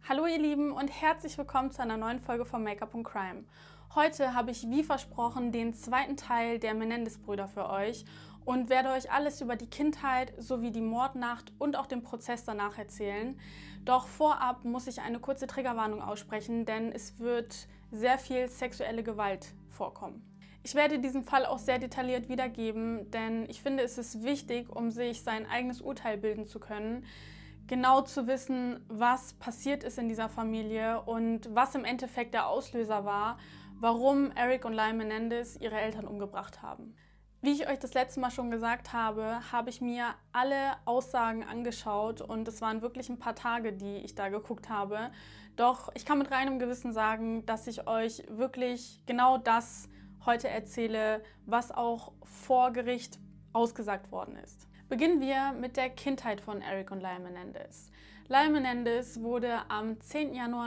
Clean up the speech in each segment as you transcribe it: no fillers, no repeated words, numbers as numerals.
Hallo ihr Lieben und herzlich willkommen zu einer neuen Folge von Make-up & Crime. Heute habe ich, wie versprochen, den zweiten Teil der Menendez-Brüder für euch und werde euch alles über die Kindheit sowie die Mordnacht und auch den Prozess danach erzählen. Doch vorab muss ich eine kurze Triggerwarnung aussprechen, denn es wird sehr viel sexuelle Gewalt vorkommen. Ich werde diesen Fall auch sehr detailliert wiedergeben, denn ich finde, es ist wichtig, um sich sein eigenes Urteil bilden zu können, genau zu wissen, was passiert ist in dieser Familie und was im Endeffekt der Auslöser war, warum Eric und Lyle Menendez ihre Eltern umgebracht haben. Wie ich euch das letzte Mal schon gesagt habe, habe ich mir alle Aussagen angeschaut und es waren wirklich ein paar Tage, die ich da geguckt habe. Doch ich kann mit reinem Gewissen sagen, dass ich euch wirklich genau das heute erzähle, was auch vor Gericht ausgesagt worden ist. Beginnen wir mit der Kindheit von Eric und Lyle Menendez. Lyle Menendez wurde am 10. Januar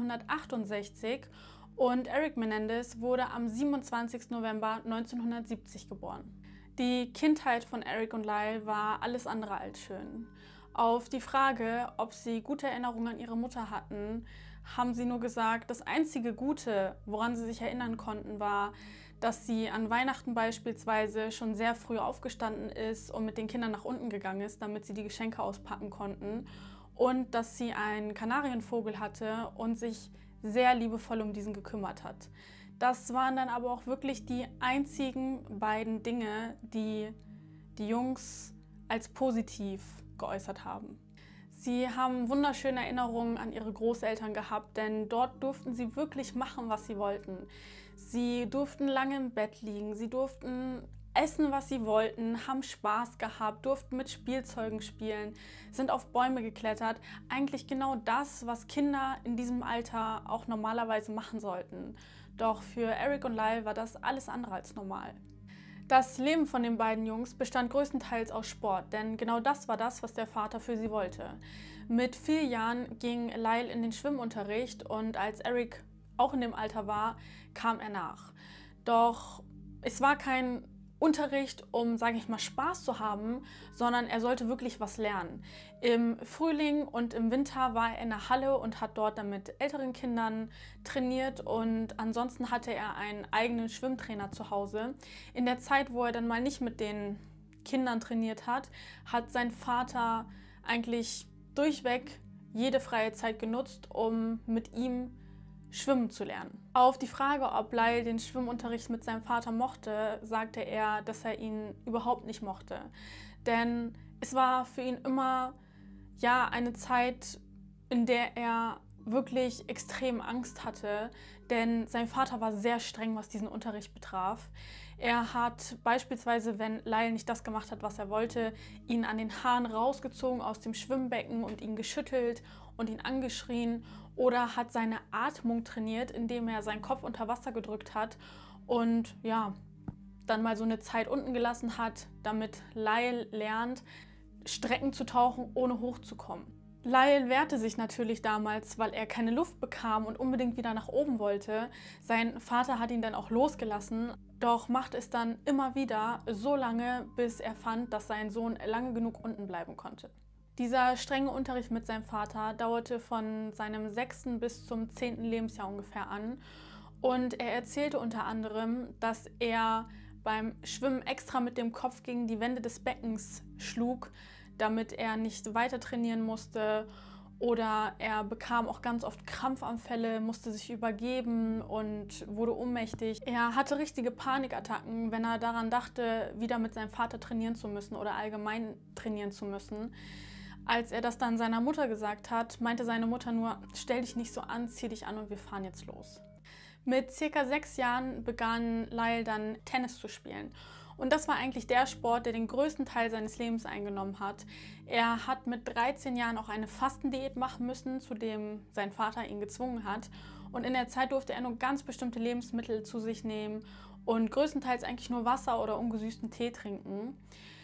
1968 und Eric Menendez wurde am 27. November 1970 geboren. Die Kindheit von Eric und Lyle war alles andere als schön. Auf die Frage, ob sie gute Erinnerungen an ihre Mutter hatten, haben sie nur gesagt, das einzige Gute, woran sie sich erinnern konnten, war, dass sie an Weihnachten beispielsweise schon sehr früh aufgestanden ist und mit den Kindern nach unten gegangen ist, damit sie die Geschenke auspacken konnten und dass sie einen Kanarienvogel hatte und sich sehr liebevoll um diesen gekümmert hat. Das waren dann aber auch wirklich die einzigen beiden Dinge, die die Jungs als positiv geäußert haben. Sie haben wunderschöne Erinnerungen an ihre Großeltern gehabt, denn dort durften sie wirklich machen, was sie wollten. Sie durften lange im Bett liegen, sie durften essen, was sie wollten, haben Spaß gehabt, durften mit Spielzeugen spielen, sind auf Bäume geklettert. Eigentlich genau das, was Kinder in diesem Alter auch normalerweise machen sollten. Doch für Eric und Lyle war das alles andere als normal. Das Leben von den beiden Jungs bestand größtenteils aus Sport, denn genau das war das, was der Vater für sie wollte. Mit 4 Jahren ging Lyle in den Schwimmunterricht und als Eric auch in dem Alter war, kam er nach. Doch es war kein Unterricht, um, sage ich mal, Spaß zu haben, sondern er sollte wirklich was lernen. Im Frühling und im Winter war er in der Halle und hat dort dann mit älteren Kindern trainiert und ansonsten hatte er einen eigenen Schwimmtrainer zu Hause. In der Zeit, wo er dann mal nicht mit den Kindern trainiert hat, hat sein Vater eigentlich durchweg jede freie Zeit genutzt, um mit ihm schwimmen zu lernen. Auf die Frage, ob Lyle den Schwimmunterricht mit seinem Vater mochte, sagte er, dass er ihn überhaupt nicht mochte. Denn es war für ihn immer eine Zeit, in der er wirklich extrem Angst hatte, denn sein Vater war sehr streng, was diesen Unterricht betraf. Er hat beispielsweise, wenn Lyle nicht das gemacht hat, was er wollte, ihn an den Haaren rausgezogen aus dem Schwimmbecken und ihn geschüttelt und ihn angeschrien oder hat seine Atmung trainiert, indem er seinen Kopf unter Wasser gedrückt hat und dann mal so eine Zeit unten gelassen hat, damit Lyle lernt, Strecken zu tauchen, ohne hochzukommen. Lyle wehrte sich natürlich damals, weil er keine Luft bekam und unbedingt wieder nach oben wollte. Sein Vater hat ihn dann auch losgelassen, doch machte es dann immer wieder so lange, bis er fand, dass sein Sohn lange genug unten bleiben konnte. Dieser strenge Unterricht mit seinem Vater dauerte von seinem 6. bis zum 10. Lebensjahr ungefähr an und er erzählte unter anderem, dass er beim Schwimmen extra mit dem Kopf gegen die Wände des Beckens schlug, damit er nicht weiter trainieren musste, oder er bekam auch ganz oft Krampfanfälle, musste sich übergeben und wurde ohnmächtig. Er hatte richtige Panikattacken, wenn er daran dachte, wieder mit seinem Vater trainieren zu müssen oder allgemein trainieren zu müssen. Als er das dann seiner Mutter gesagt hat, meinte seine Mutter nur, stell dich nicht so an, zieh dich an und wir fahren jetzt los. Mit ca. 6 Jahren begann Lyle dann Tennis zu spielen. Und das war eigentlich der Sport, der den größten Teil seines Lebens eingenommen hat. Er hat mit 13 Jahren auch eine Fastendiät machen müssen, zu dem sein Vater ihn gezwungen hat. Und in der Zeit durfte er nur ganz bestimmte Lebensmittel zu sich nehmen und größtenteils eigentlich nur Wasser oder ungesüßten Tee trinken.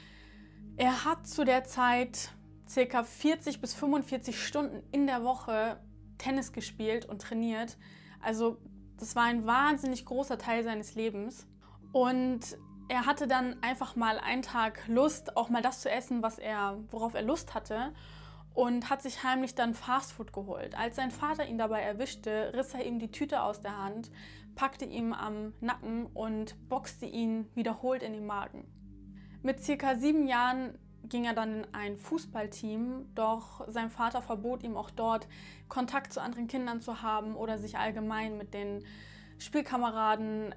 Er hat zu der Zeit ca. 40 bis 45 Stunden in der Woche Tennis gespielt und trainiert. Also das war ein wahnsinnig großer Teil seines Lebens. Und er hatte dann einfach mal einen Tag Lust, auch mal das zu essen, worauf er Lust hatte. und hat sich heimlich dann Fastfood geholt. Als sein Vater ihn dabei erwischte, riss er ihm die Tüte aus der Hand, packte ihn am Nacken und boxte ihn wiederholt in den Magen. Mit ca. 7 Jahren ging er dann in ein Fußballteam, doch sein Vater verbot ihm auch dort, Kontakt zu anderen Kindern zu haben oder sich allgemein mit den Spielkameraden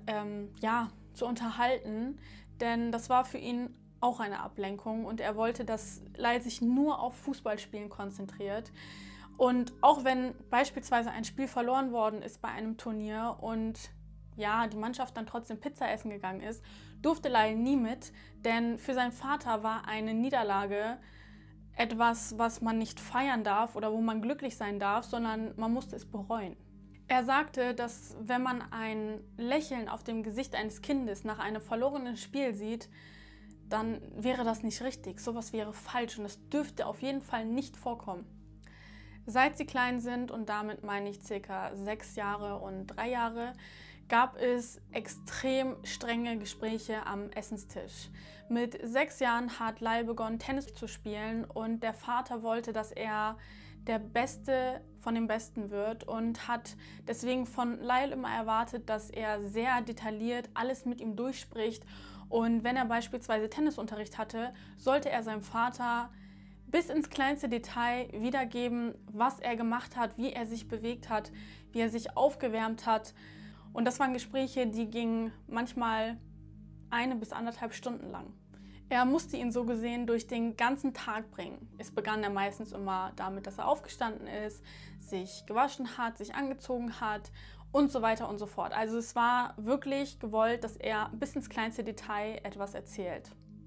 zu unterhalten, denn das war für ihn auch eine Ablenkung und er wollte, dass Lyle sich nur auf Fußballspielen konzentriert. Und auch wenn beispielsweise ein Spiel verloren worden ist bei einem Turnier und die Mannschaft dann trotzdem Pizza essen gegangen ist, durfte Lyle nie mit, denn für seinen Vater war eine Niederlage etwas, was man nicht feiern darf oder wo man glücklich sein darf, sondern man musste es bereuen. Er sagte, dass wenn man ein Lächeln auf dem Gesicht eines Kindes nach einem verlorenen Spiel sieht, dann wäre das nicht richtig. Sowas wäre falsch und das dürfte auf jeden Fall nicht vorkommen. Seit sie klein sind, und damit meine ich ca. 6 Jahre und 3 Jahre, gab es extrem strenge Gespräche am Essenstisch. Mit 6 Jahren hat Lyle begonnen, Tennis zu spielen und der Vater wollte, dass er der Beste von den Besten wird und hat deswegen von Lyle immer erwartet, dass er sehr detailliert alles mit ihm durchspricht. Und wenn er beispielsweise Tennisunterricht hatte, sollte er seinem Vater bis ins kleinste Detail wiedergeben, was er gemacht hat, wie er sich bewegt hat, wie er sich aufgewärmt hat. Und das waren Gespräche, die gingen manchmal 1 bis 1,5 Stunden lang. Er musste ihn so gesehen durch den ganzen Tag bringen. Es begann er meistens immer damit, dass er aufgestanden ist, sich gewaschen hat, sich angezogen hat und so weiter und so fort. Also es war wirklich gewollt, dass er bis ins kleinste Detail etwas erzählt.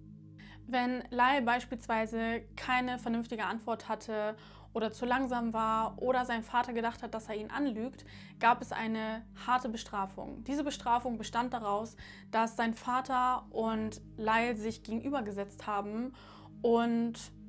Wenn Lyle beispielsweise keine vernünftige Antwort hatte oder zu langsam war oder sein Vater gedacht hat, dass er ihn anlügt, gab es eine harte Bestrafung. Diese Bestrafung bestand daraus, dass sein Vater und Lyle sich gegenübergesetzt haben und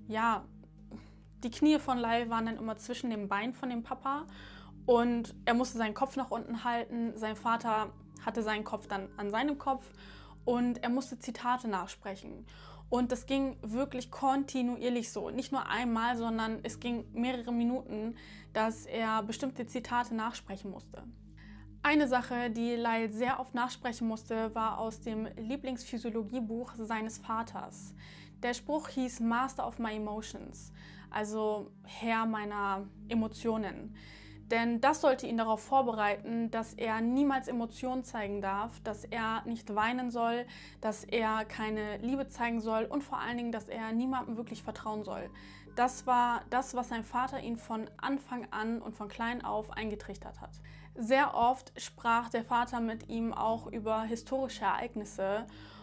die Knie von Lyle waren dann immer zwischen dem Bein von dem Papa und er musste seinen Kopf nach unten halten. Sein Vater hatte seinen Kopf dann an seinem Kopf und er musste Zitate nachsprechen. Und das ging wirklich kontinuierlich so. Nicht nur einmal, sondern es ging mehrere Minuten, dass er bestimmte Zitate nachsprechen musste. Eine Sache, die Lyle sehr oft nachsprechen musste, war aus dem Lieblingsphysiologiebuch seines Vaters. Der Spruch hieß Master of my emotions, also Herr meiner Emotionen. Denn das sollte ihn darauf vorbereiten, dass er niemals Emotionen zeigen darf, dass er nicht weinen soll, dass er keine Liebe zeigen soll und vor allen Dingen, dass er niemandem wirklich vertrauen soll. Das war das, was sein Vater ihn von Anfang an und von klein auf eingetrichtert hat. Sehr oft sprach der Vater mit ihm auch über historische Ereignisse.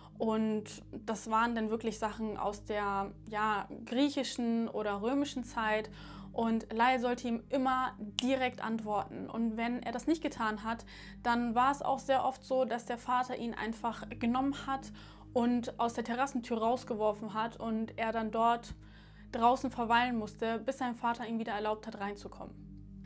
Und das waren dann wirklich Sachen aus der griechischen oder römischen Zeit. Und Lyle sollte ihm immer direkt antworten. Und wenn er das nicht getan hat, dann war es auch sehr oft so, dass der Vater ihn einfach genommen hat und aus der Terrassentür rausgeworfen hat und er dann dort draußen verweilen musste, bis sein Vater ihm wieder erlaubt hat, reinzukommen.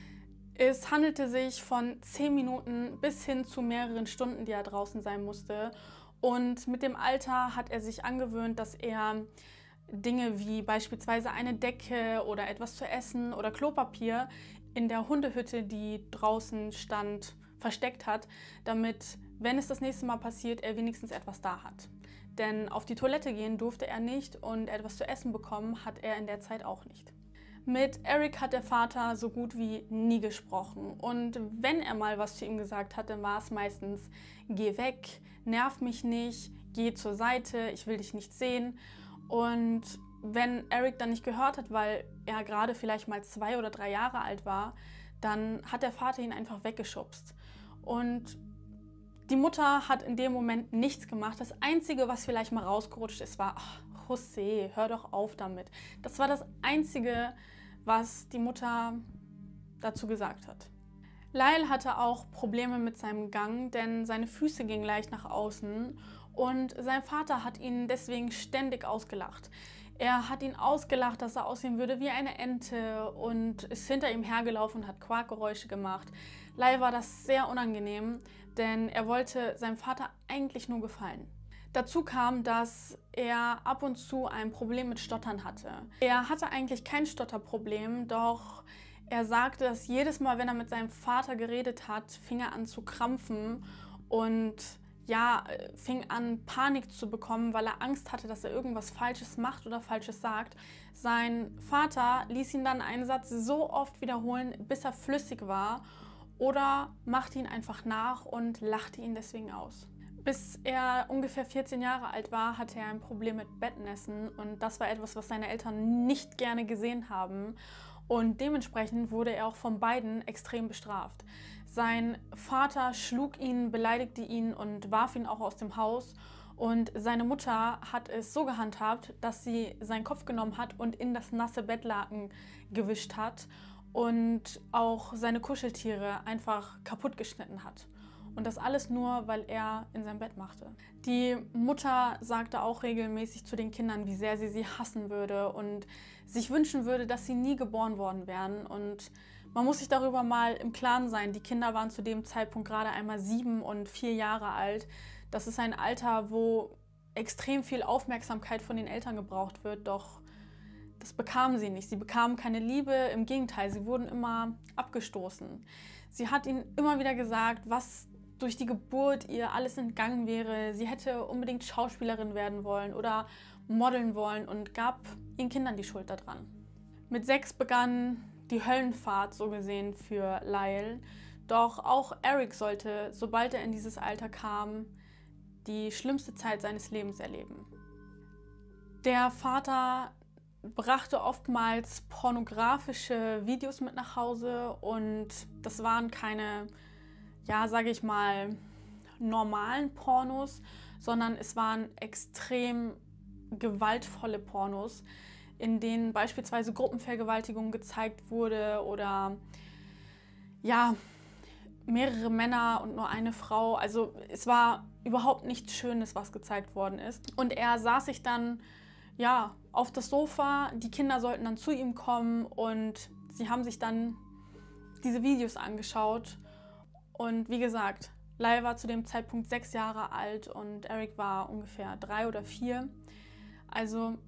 Es handelte sich von 10 Minuten bis hin zu mehreren Stunden, die er draußen sein musste. Und mit dem Alter hat er sich angewöhnt, dass er Dinge wie beispielsweise eine Decke oder etwas zu essen oder Klopapier in der Hundehütte, die draußen stand, versteckt hat, damit, wenn es das nächste Mal passiert, er wenigstens etwas da hat. Denn auf die Toilette gehen durfte er nicht und etwas zu essen bekommen hat er in der Zeit auch nicht. Mit Eric hat der Vater so gut wie nie gesprochen und wenn er mal was zu ihm gesagt hat, dann war es meistens: Geh weg, nerv mich nicht, geh zur Seite, ich will dich nicht sehen. Und wenn Eric dann nicht gehört hat, weil er gerade vielleicht mal 2 oder 3 Jahre alt war, dann hat der Vater ihn einfach weggeschubst. Und die Mutter hat in dem Moment nichts gemacht. Das Einzige, was vielleicht mal rausgerutscht ist, war: Ach, José, hör doch auf damit. Das war das Einzige, was die Mutter dazu gesagt hat. Lyle hatte auch Probleme mit seinem Gang, denn seine Füße gingen leicht nach außen und sein Vater hat ihn deswegen ständig ausgelacht. Er hat ihn ausgelacht, dass er aussehen würde wie eine Ente und ist hinter ihm hergelaufen und hat Quakgeräusche gemacht. Lyle war das sehr unangenehm, denn er wollte seinem Vater eigentlich nur gefallen. Dazu kam, dass er ab und zu ein Problem mit Stottern hatte. Er hatte eigentlich kein Stotterproblem, doch er sagte, dass jedes Mal, wenn er mit seinem Vater geredet hat, fing er an zu krampfen und ja, fing an Panik zu bekommen, weil er Angst hatte, dass er irgendwas Falsches macht oder Falsches sagt. Sein Vater ließ ihn dann einen Satz so oft wiederholen, bis er flüssig war, oder machte ihn einfach nach und lachte ihn deswegen aus. Bis er ungefähr 14 Jahre alt war, hatte er ein Problem mit Bettnässen und das war etwas, was seine Eltern nicht gerne gesehen haben. Und dementsprechend wurde er auch von beiden extrem bestraft. Sein Vater schlug ihn, beleidigte ihn und warf ihn auch aus dem Haus. Und seine Mutter hat es so gehandhabt, dass sie seinen Kopf genommen hat und in das nasse Bettlaken gewischt hat und auch seine Kuscheltiere einfach kaputt geschnitten hat. Und das alles nur, weil er in seinem Bett machte. Die Mutter sagte auch regelmäßig zu den Kindern, wie sehr sie hassen würde und sich wünschen würde, dass sie nie geboren worden wären. Und man muss sich darüber mal im Klaren sein. Die Kinder waren zu dem Zeitpunkt gerade einmal 7 und 4 Jahre alt. Das ist ein Alter, wo extrem viel Aufmerksamkeit von den Eltern gebraucht wird, doch das bekamen sie nicht. Sie bekamen keine Liebe, im Gegenteil, sie wurden immer abgestoßen. Sie hat ihnen immer wieder gesagt, was durch die Geburt ihr alles entgangen wäre. Sie hätte unbedingt Schauspielerin werden wollen oder modeln wollen und gab ihren Kindern die Schuld daran. Mit 6 begann die Höllenfahrt so gesehen für Lyle. Doch auch Eric sollte, sobald er in dieses Alter kam, die schlimmste Zeit seines Lebens erleben. Der Vater brachte oftmals pornografische Videos mit nach Hause und das waren keine, ja, sage ich mal, normalen Pornos, sondern es waren extrem gewaltvolle Pornos, in denen beispielsweise Gruppenvergewaltigung gezeigt wurde oder ja, mehrere Männer und nur eine Frau. Also es war überhaupt nichts Schönes, was gezeigt worden ist. Und er saß sich dann ja auf das Sofa, die Kinder sollten dann zu ihm kommen und sie haben sich dann diese Videos angeschaut. Und wie gesagt, Lyle war zu dem Zeitpunkt 6 Jahre alt und Eric war ungefähr 3 oder 4. Also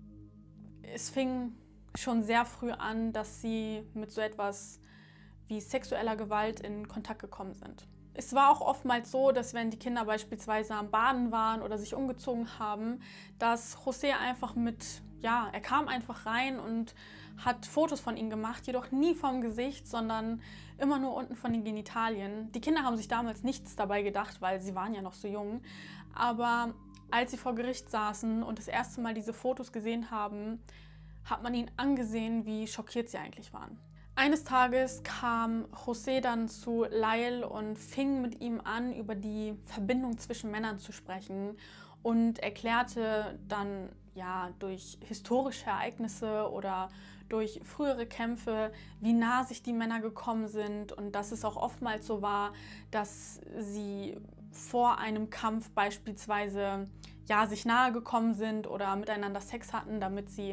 es fing schon sehr früh an, dass sie mit so etwas wie sexueller Gewalt in Kontakt gekommen sind. Es war auch oftmals so, dass wenn die Kinder beispielsweise am Baden waren oder sich umgezogen haben, dass José einfach er kam einfach rein und hat Fotos von ihnen gemacht, jedoch nie vom Gesicht, sondern immer nur unten von den Genitalien. Die Kinder haben sich damals nichts dabei gedacht, weil sie waren ja noch so jung. Aber als sie vor Gericht saßen und das erste Mal diese Fotos gesehen haben, hat man ihnen angesehen, wie schockiert sie eigentlich waren. Eines Tages kam José dann zu Lyle und fing mit ihm an, über die Verbindung zwischen Männern zu sprechen und erklärte dann durch historische Ereignisse oder durch frühere Kämpfe, wie nah sich die Männer gekommen sind und dass es auch oftmals so war, dass sie vor einem Kampf beispielsweise sich nahe gekommen sind oder miteinander Sex hatten, damit sie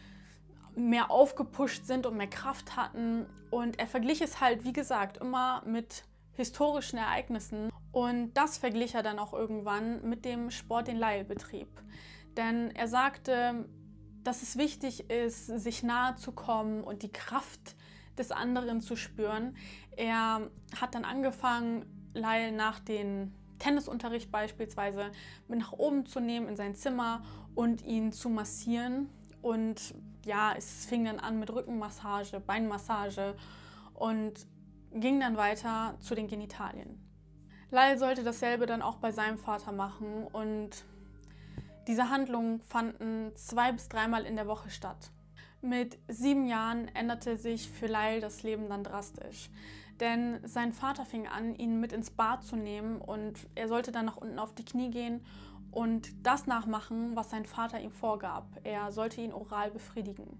mehr aufgepusht sind und mehr Kraft hatten. Und er verglich es halt, wie gesagt, immer mit historischen Ereignissen. Und das verglich er dann auch irgendwann mit dem Sport, den Lyle betrieb. Denn er sagte, dass es wichtig ist, sich nahe zu kommen und die Kraft des anderen zu spüren. Er hat dann angefangen, Lyle nach dem Tennisunterricht beispielsweise mit nach oben zu nehmen in sein Zimmer und ihn zu massieren. Und es fing dann an mit Rückenmassage, Beinmassage und ging dann weiter zu den Genitalien. Lyle sollte dasselbe dann auch bei seinem Vater machen und diese Handlungen fanden 2- bis 3-mal in der Woche statt. Mit 7 Jahren änderte sich für Lyle das Leben dann drastisch. Denn sein Vater fing an, ihn mit ins Bad zu nehmen und er sollte dann nach unten auf die Knie gehen und das nachmachen, was sein Vater ihm vorgab. Er sollte ihn oral befriedigen.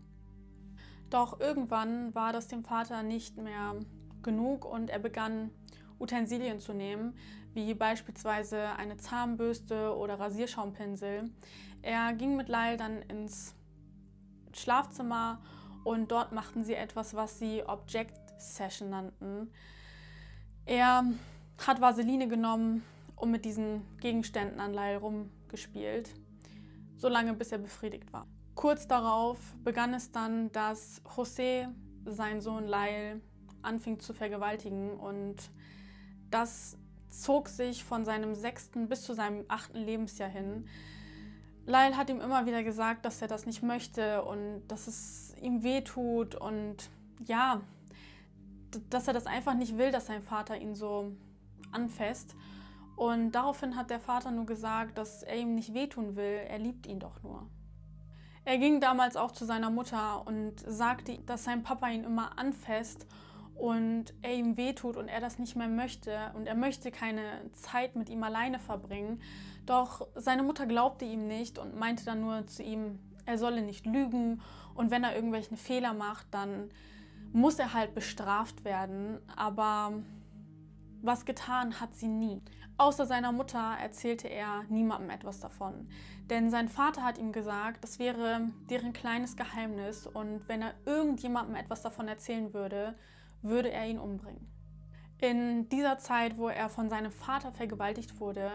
Doch irgendwann war das dem Vater nicht mehr genug und er begann, Utensilien zu nehmen, wie beispielsweise eine Zahnbürste oder Rasierschaumpinsel. Er ging mit Lyle dann ins Schlafzimmer und dort machten sie etwas, was sie Object Session nannten. Er hat Vaseline genommen und mit diesen Gegenständen an Lyle rumgespielt, solange bis er befriedigt war. Kurz darauf begann es dann, dass José seinen Sohn Lyle anfing zu vergewaltigen und das zog sich von seinem 6. bis zu seinem 8. Lebensjahr hin. Lyle hat ihm immer wieder gesagt, dass er das nicht möchte und dass es ihm wehtut und ja, dass er das einfach nicht will, dass sein Vater ihn so anfasst. Und daraufhin hat der Vater nur gesagt, dass er ihm nicht wehtun will, er liebt ihn doch nur. Er ging damals auch zu seiner Mutter und sagte, dass sein Papa ihn immer anfasst und er ihm wehtut und er das nicht mehr möchte und er möchte keine Zeit mit ihm alleine verbringen. Doch seine Mutter glaubte ihm nicht und meinte dann nur zu ihm, er solle nicht lügen und wenn er irgendwelche Fehler macht, dann muss er halt bestraft werden. Aber was getan hat sie nie. Außer seiner Mutter erzählte er niemandem etwas davon. Denn sein Vater hat ihm gesagt, das wäre deren kleines Geheimnis und wenn er irgendjemandem etwas davon erzählen würde, würde er ihn umbringen. In dieser Zeit, wo er von seinem Vater vergewaltigt wurde,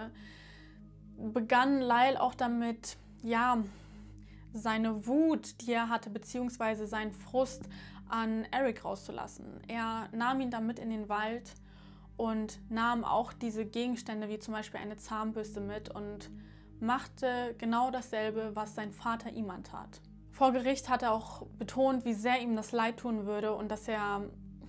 begann Lyle auch damit, ja, seine Wut, die er hatte, beziehungsweise seinen Frust an Eric rauszulassen. Er nahm ihn dann mit in den Wald und nahm auch diese Gegenstände, wie zum Beispiel eine Zahnbürste mit und machte genau dasselbe, was sein Vater ihm antat. Vor Gericht hat er auch betont, wie sehr ihm das leid tun würde und dass er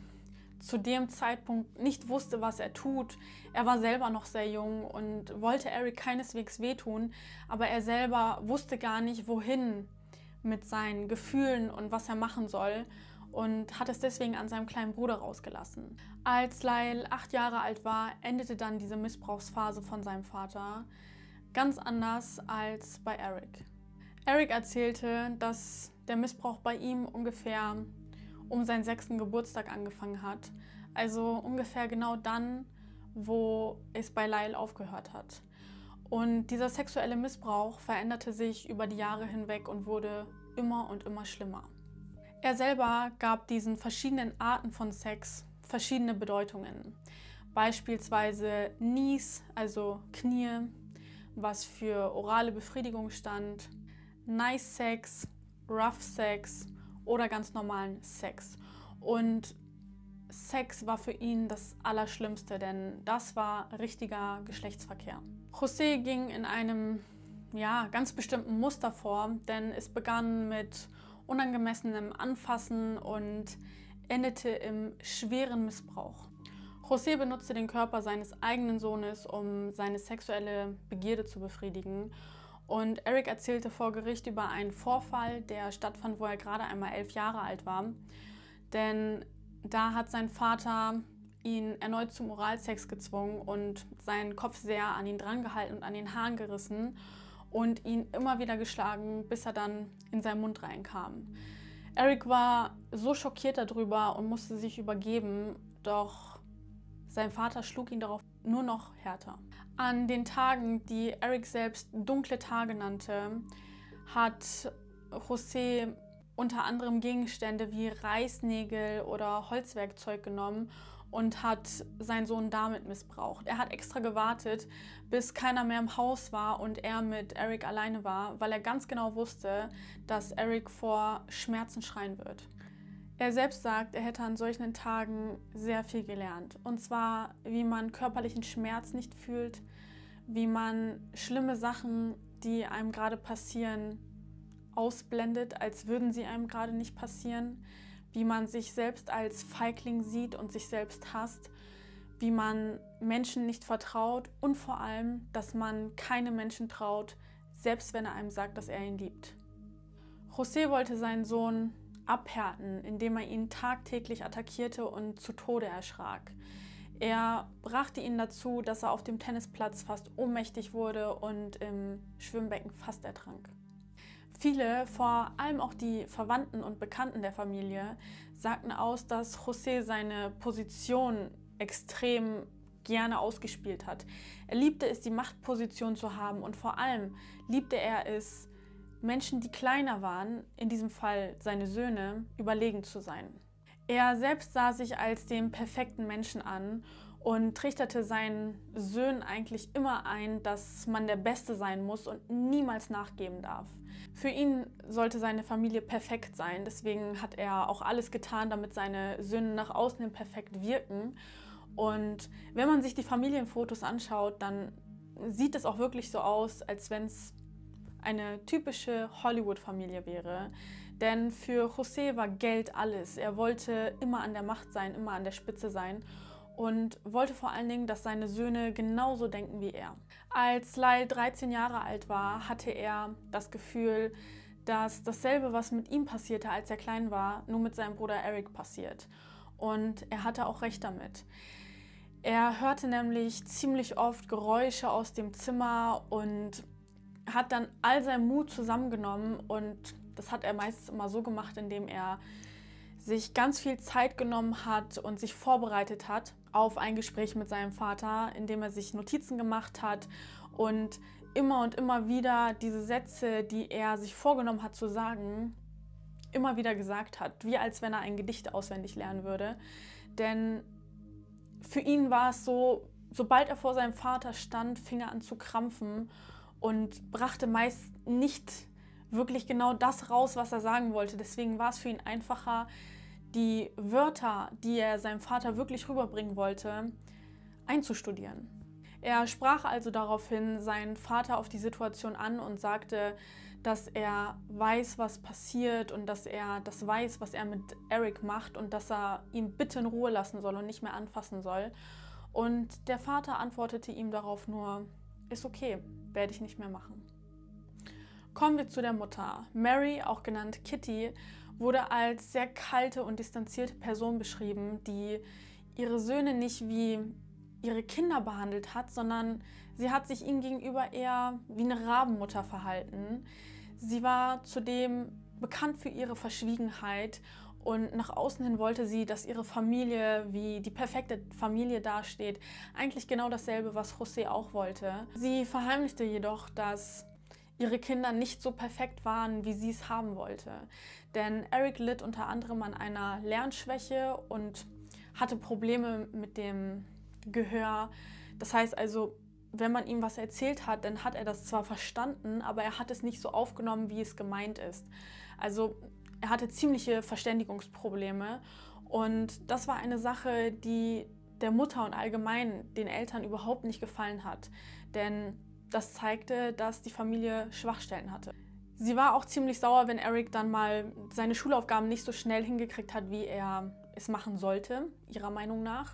zu dem Zeitpunkt nicht wusste, was er tut. Er war selber noch sehr jung und wollte Eric keineswegs wehtun, aber er selber wusste gar nicht, wohin mit seinen Gefühlen und was er machen soll und hat es deswegen an seinem kleinen Bruder rausgelassen. Als Lyle 8 Jahre alt war, endete dann diese Missbrauchsphase von seinem Vater ganz anders als bei Eric. Eric erzählte, dass der Missbrauch bei ihm ungefähr um seinen 6. Geburtstag angefangen hat. Also ungefähr genau dann, wo es bei Lyle aufgehört hat. Und dieser sexuelle Missbrauch veränderte sich über die Jahre hinweg und wurde immer und immer schlimmer. Er selber gab diesen verschiedenen Arten von Sex verschiedene Bedeutungen. Beispielsweise Knees, also Knie, was für orale Befriedigung stand, Nice Sex, Rough Sex oder ganz normalen Sex. Und Sex war für ihn das Allerschlimmste, denn das war richtiger Geschlechtsverkehr. José ging in einem ganz bestimmten Muster vor, denn es begann mit unangemessenem Anfassen und endete im schweren Missbrauch. José benutzte den Körper seines eigenen Sohnes, um seine sexuelle Begierde zu befriedigen. Und Eric erzählte vor Gericht über einen Vorfall, der stattfand, wo er gerade einmal 11 Jahre alt war. Denn da hat sein Vater ihn erneut zum Oralsex gezwungen und seinen Kopf sehr an ihn drangehalten und an den Haaren gerissen und ihn immer wieder geschlagen, bis er dann in seinen Mund reinkam. Eric war so schockiert darüber und musste sich übergeben, doch sein Vater schlug ihn darauf nur noch härter. An den Tagen, die Eric selbst dunkle Tage nannte, hat José unter anderem Gegenstände wie Reißnägel oder Holzwerkzeug genommen und hat seinen Sohn damit missbraucht. Er hat extra gewartet, bis keiner mehr im Haus war und er mit Eric alleine war, weil er ganz genau wusste, dass Eric vor Schmerzen schreien wird. Er selbst sagt, er hätte an solchen Tagen sehr viel gelernt. Und zwar, wie man körperlichen Schmerz nicht fühlt, wie man schlimme Sachen, die einem gerade passieren, ausblendet, als würden sie einem gerade nicht passieren, wie man sich selbst als Feigling sieht und sich selbst hasst, wie man Menschen nicht vertraut und vor allem, dass man keine Menschen traut, selbst wenn er einem sagt, dass er ihn liebt. José wollte seinen Sohn abhärten, indem er ihn tagtäglich attackierte und zu Tode erschrak. Er brachte ihn dazu, dass er auf dem Tennisplatz fast ohnmächtig wurde und im Schwimmbecken fast ertrank. Viele, vor allem auch die Verwandten und Bekannten der Familie, sagten aus, dass José seine Position extrem gerne ausgespielt hat. Er liebte es, die Machtposition zu haben und vor allem liebte er es, Menschen, die kleiner waren, in diesem Fall seine Söhne, überlegen zu sein. Er selbst sah sich als den perfekten Menschen an und trichterte seinen Söhnen eigentlich immer ein, dass man der Beste sein muss und niemals nachgeben darf. Für ihn sollte seine Familie perfekt sein, deswegen hat er auch alles getan, damit seine Söhne nach außen hin perfekt wirken. Und wenn man sich die Familienfotos anschaut, dann sieht es auch wirklich so aus, als wenn es eine typische Hollywood-Familie wäre. Denn für José war Geld alles. Er wollte immer an der Macht sein, immer an der Spitze sein und wollte vor allen Dingen, dass seine Söhne genauso denken wie er. Als Lyle 13 Jahre alt war, hatte er das Gefühl, dass dasselbe, was mit ihm passierte, als er klein war, nur mit seinem Bruder Eric passiert. Und er hatte auch recht damit. Er hörte nämlich ziemlich oft Geräusche aus dem Zimmer und hat dann all seinen Mut zusammengenommen, und das hat er meistens immer so gemacht, indem er sich ganz viel Zeit genommen hat und sich vorbereitet hat auf ein Gespräch mit seinem Vater, indem er sich Notizen gemacht hat und immer wieder diese Sätze, die er sich vorgenommen hat zu sagen, immer wieder gesagt hat, wie als wenn er ein Gedicht auswendig lernen würde. Denn für ihn war es so, sobald er vor seinem Vater stand, fing er an zu krampfen und brachte meist nicht wirklich genau das raus, was er sagen wollte. Deswegen war es für ihn einfacher, die Wörter, die er seinem Vater wirklich rüberbringen wollte, einzustudieren. Er sprach also daraufhin seinen Vater auf die Situation an und sagte, dass er weiß, was passiert und dass er das weiß, was er mit Eric macht und dass er ihn bitte in Ruhe lassen soll und nicht mehr anfassen soll. Und der Vater antwortete ihm darauf nur, ist okay, werde ich nicht mehr machen. Kommen wir zu der Mutter. Mary, auch genannt Kitty, wurde als sehr kalte und distanzierte Person beschrieben, die ihre Söhne nicht wie ihre Kinder behandelt hat, sondern sie hat sich ihnen gegenüber eher wie eine Rabenmutter verhalten. Sie war zudem bekannt für ihre Verschwiegenheit und nach außen hin wollte sie, dass ihre Familie wie die perfekte Familie dasteht. Eigentlich genau dasselbe, was José auch wollte. Sie verheimlichte jedoch, dass ihre Kinder nicht so perfekt waren, wie sie es haben wollte. Denn Eric litt unter anderem an einer Lernschwäche und hatte Probleme mit dem Gehör. Das heißt also, wenn man ihm was erzählt hat, dann hat er das zwar verstanden, aber er hat es nicht so aufgenommen, wie es gemeint ist. Also er hatte ziemliche Verständigungsprobleme und das war eine Sache, die der Mutter und allgemein den Eltern überhaupt nicht gefallen hat. Denn das zeigte, dass die Familie Schwachstellen hatte. Sie war auch ziemlich sauer, wenn Eric dann mal seine Schulaufgaben nicht so schnell hingekriegt hat, wie er es machen sollte, ihrer Meinung nach.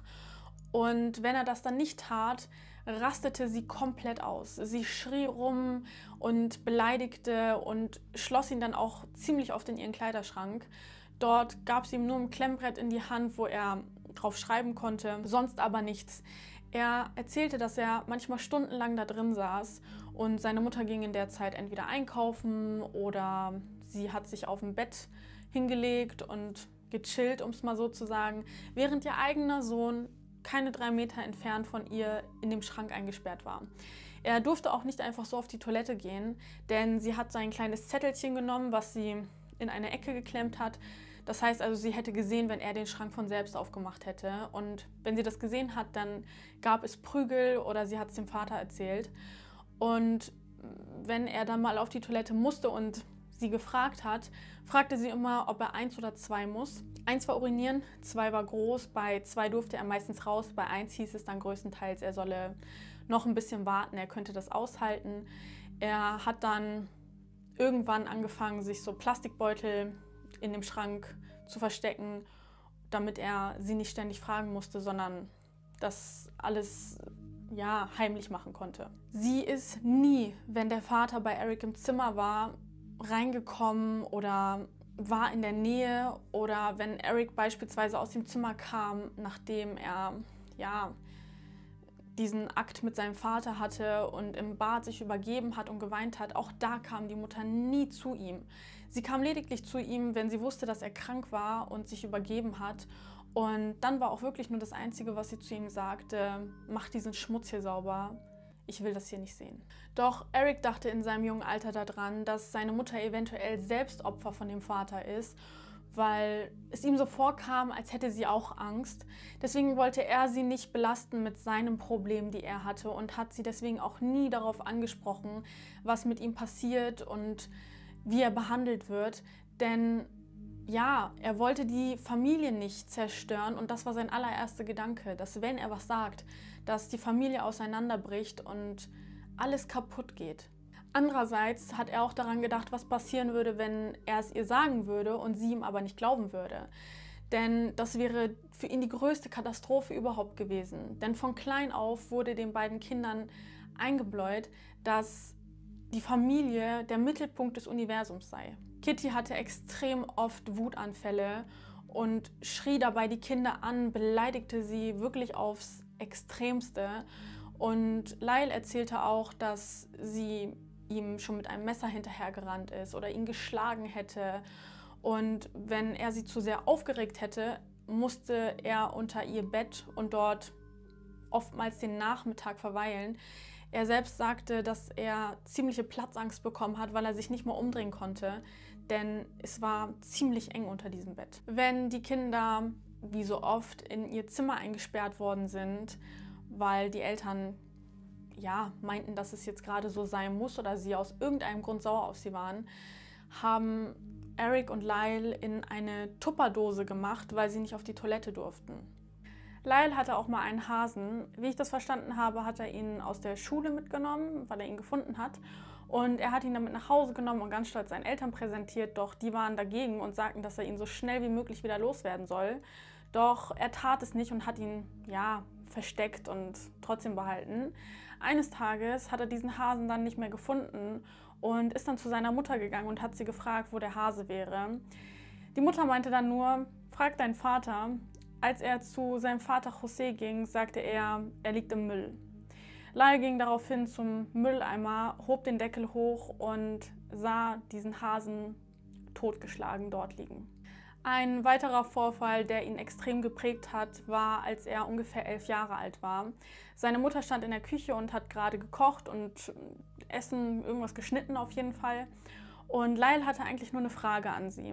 Und wenn er das dann nicht tat, rastete sie komplett aus. Sie schrie rum und beleidigte und schloss ihn dann auch ziemlich oft in ihren Kleiderschrank. Dort gab sie ihm nur ein Klemmbrett in die Hand, wo er drauf schreiben konnte, sonst aber nichts. Er erzählte, dass er manchmal stundenlang da drin saß und seine Mutter ging in der Zeit entweder einkaufen oder sie hat sich auf dem Bett hingelegt und gechillt, um es mal so zu sagen, während ihr eigener Sohn keine 3 Meter entfernt von ihr in dem Schrank eingesperrt war. Er durfte auch nicht einfach so auf die Toilette gehen, denn sie hat sein kleines Zettelchen genommen, was sie in eine Ecke geklemmt hat. Das heißt also, sie hätte gesehen, wenn er den Schrank von selbst aufgemacht hätte. Und wenn sie das gesehen hat, dann gab es Prügel oder sie hat es dem Vater erzählt. Und wenn er dann mal auf die Toilette musste und sie gefragt hat, fragte sie immer, ob er 1 oder 2 muss. 1 war urinieren, 2 war groß, bei 2 durfte er meistens raus, bei 1 hieß es dann größtenteils, er solle noch ein bisschen warten, er könnte das aushalten. Er hat dann irgendwann angefangen, sich so Plastikbeutel in dem Schrank zu verstecken, damit er sie nicht ständig fragen musste, sondern das alles heimlich machen konnte. Sie ist nie, wenn der Vater bei Eric im Zimmer war, reingekommen oder war in der Nähe, oder wenn Eric beispielsweise aus dem Zimmer kam, nachdem er diesen Akt mit seinem Vater hatte und im Bad sich übergeben hat und geweint hat, auch da kam die Mutter nie zu ihm. Sie kam lediglich zu ihm, wenn sie wusste, dass er krank war und sich übergeben hat. Und dann war auch wirklich nur das Einzige, was sie zu ihm sagte: Mach diesen Schmutz hier sauber, ich will das hier nicht sehen. Doch Eric dachte in seinem jungen Alter daran, dass seine Mutter eventuell selbst Opfer von dem Vater ist, weil es ihm so vorkam, als hätte sie auch Angst. Deswegen wollte er sie nicht belasten mit seinem Problem, die er hatte, und hat sie deswegen auch nie darauf angesprochen, was mit ihm passiert und wie er behandelt wird. Denn ja, er wollte die Familie nicht zerstören und das war sein allererster Gedanke, dass wenn er was sagt, dass die Familie auseinanderbricht und alles kaputt geht. Andererseits hat er auch daran gedacht, was passieren würde, wenn er es ihr sagen würde und sie ihm aber nicht glauben würde. Denn das wäre für ihn die größte Katastrophe überhaupt gewesen. Denn von klein auf wurde den beiden Kindern eingebläut, dass die Familie der Mittelpunkt des Universums sei. Kitty hatte extrem oft Wutanfälle und schrie dabei die Kinder an, beleidigte sie wirklich aufs Extremste. Und Lyle erzählte auch, dass sie ihm schon mit einem Messer hinterhergerannt ist oder ihn geschlagen hätte. Und wenn er sie zu sehr aufgeregt hätte, musste er unter ihr Bett und dort oftmals den Nachmittag verweilen. Er selbst sagte, dass er ziemliche Platzangst bekommen hat, weil er sich nicht mehr umdrehen konnte, denn es war ziemlich eng unter diesem Bett. Wenn die Kinder, wie so oft, in ihr Zimmer eingesperrt worden sind, weil die Eltern meinten, dass es jetzt gerade so sein muss oder sie aus irgendeinem Grund sauer auf sie waren, haben Eric und Lyle in eine Tupperdose gemacht, weil sie nicht auf die Toilette durften. Lyle hatte auch mal einen Hasen. Wie ich das verstanden habe, hat er ihn aus der Schule mitgenommen, weil er ihn gefunden hat. Und er hat ihn damit nach Hause genommen und ganz stolz seinen Eltern präsentiert. Doch die waren dagegen und sagten, dass er ihn so schnell wie möglich wieder loswerden soll. Doch er tat es nicht und hat ihn, versteckt und trotzdem behalten. Eines Tages hat er diesen Hasen dann nicht mehr gefunden und ist dann zu seiner Mutter gegangen und hat sie gefragt, wo der Hase wäre. Die Mutter meinte dann nur, frag deinen Vater. Als er zu seinem Vater José ging, sagte er, er liegt im Müll. Lyle ging daraufhin zum Mülleimer, hob den Deckel hoch und sah diesen Hasen totgeschlagen dort liegen. Ein weiterer Vorfall, der ihn extrem geprägt hat, war, als er ungefähr 11 Jahre alt war. Seine Mutter stand in der Küche und hat gerade gekocht und irgendwas geschnitten auf jeden Fall. Und Lyle hatte eigentlich nur eine Frage an sie.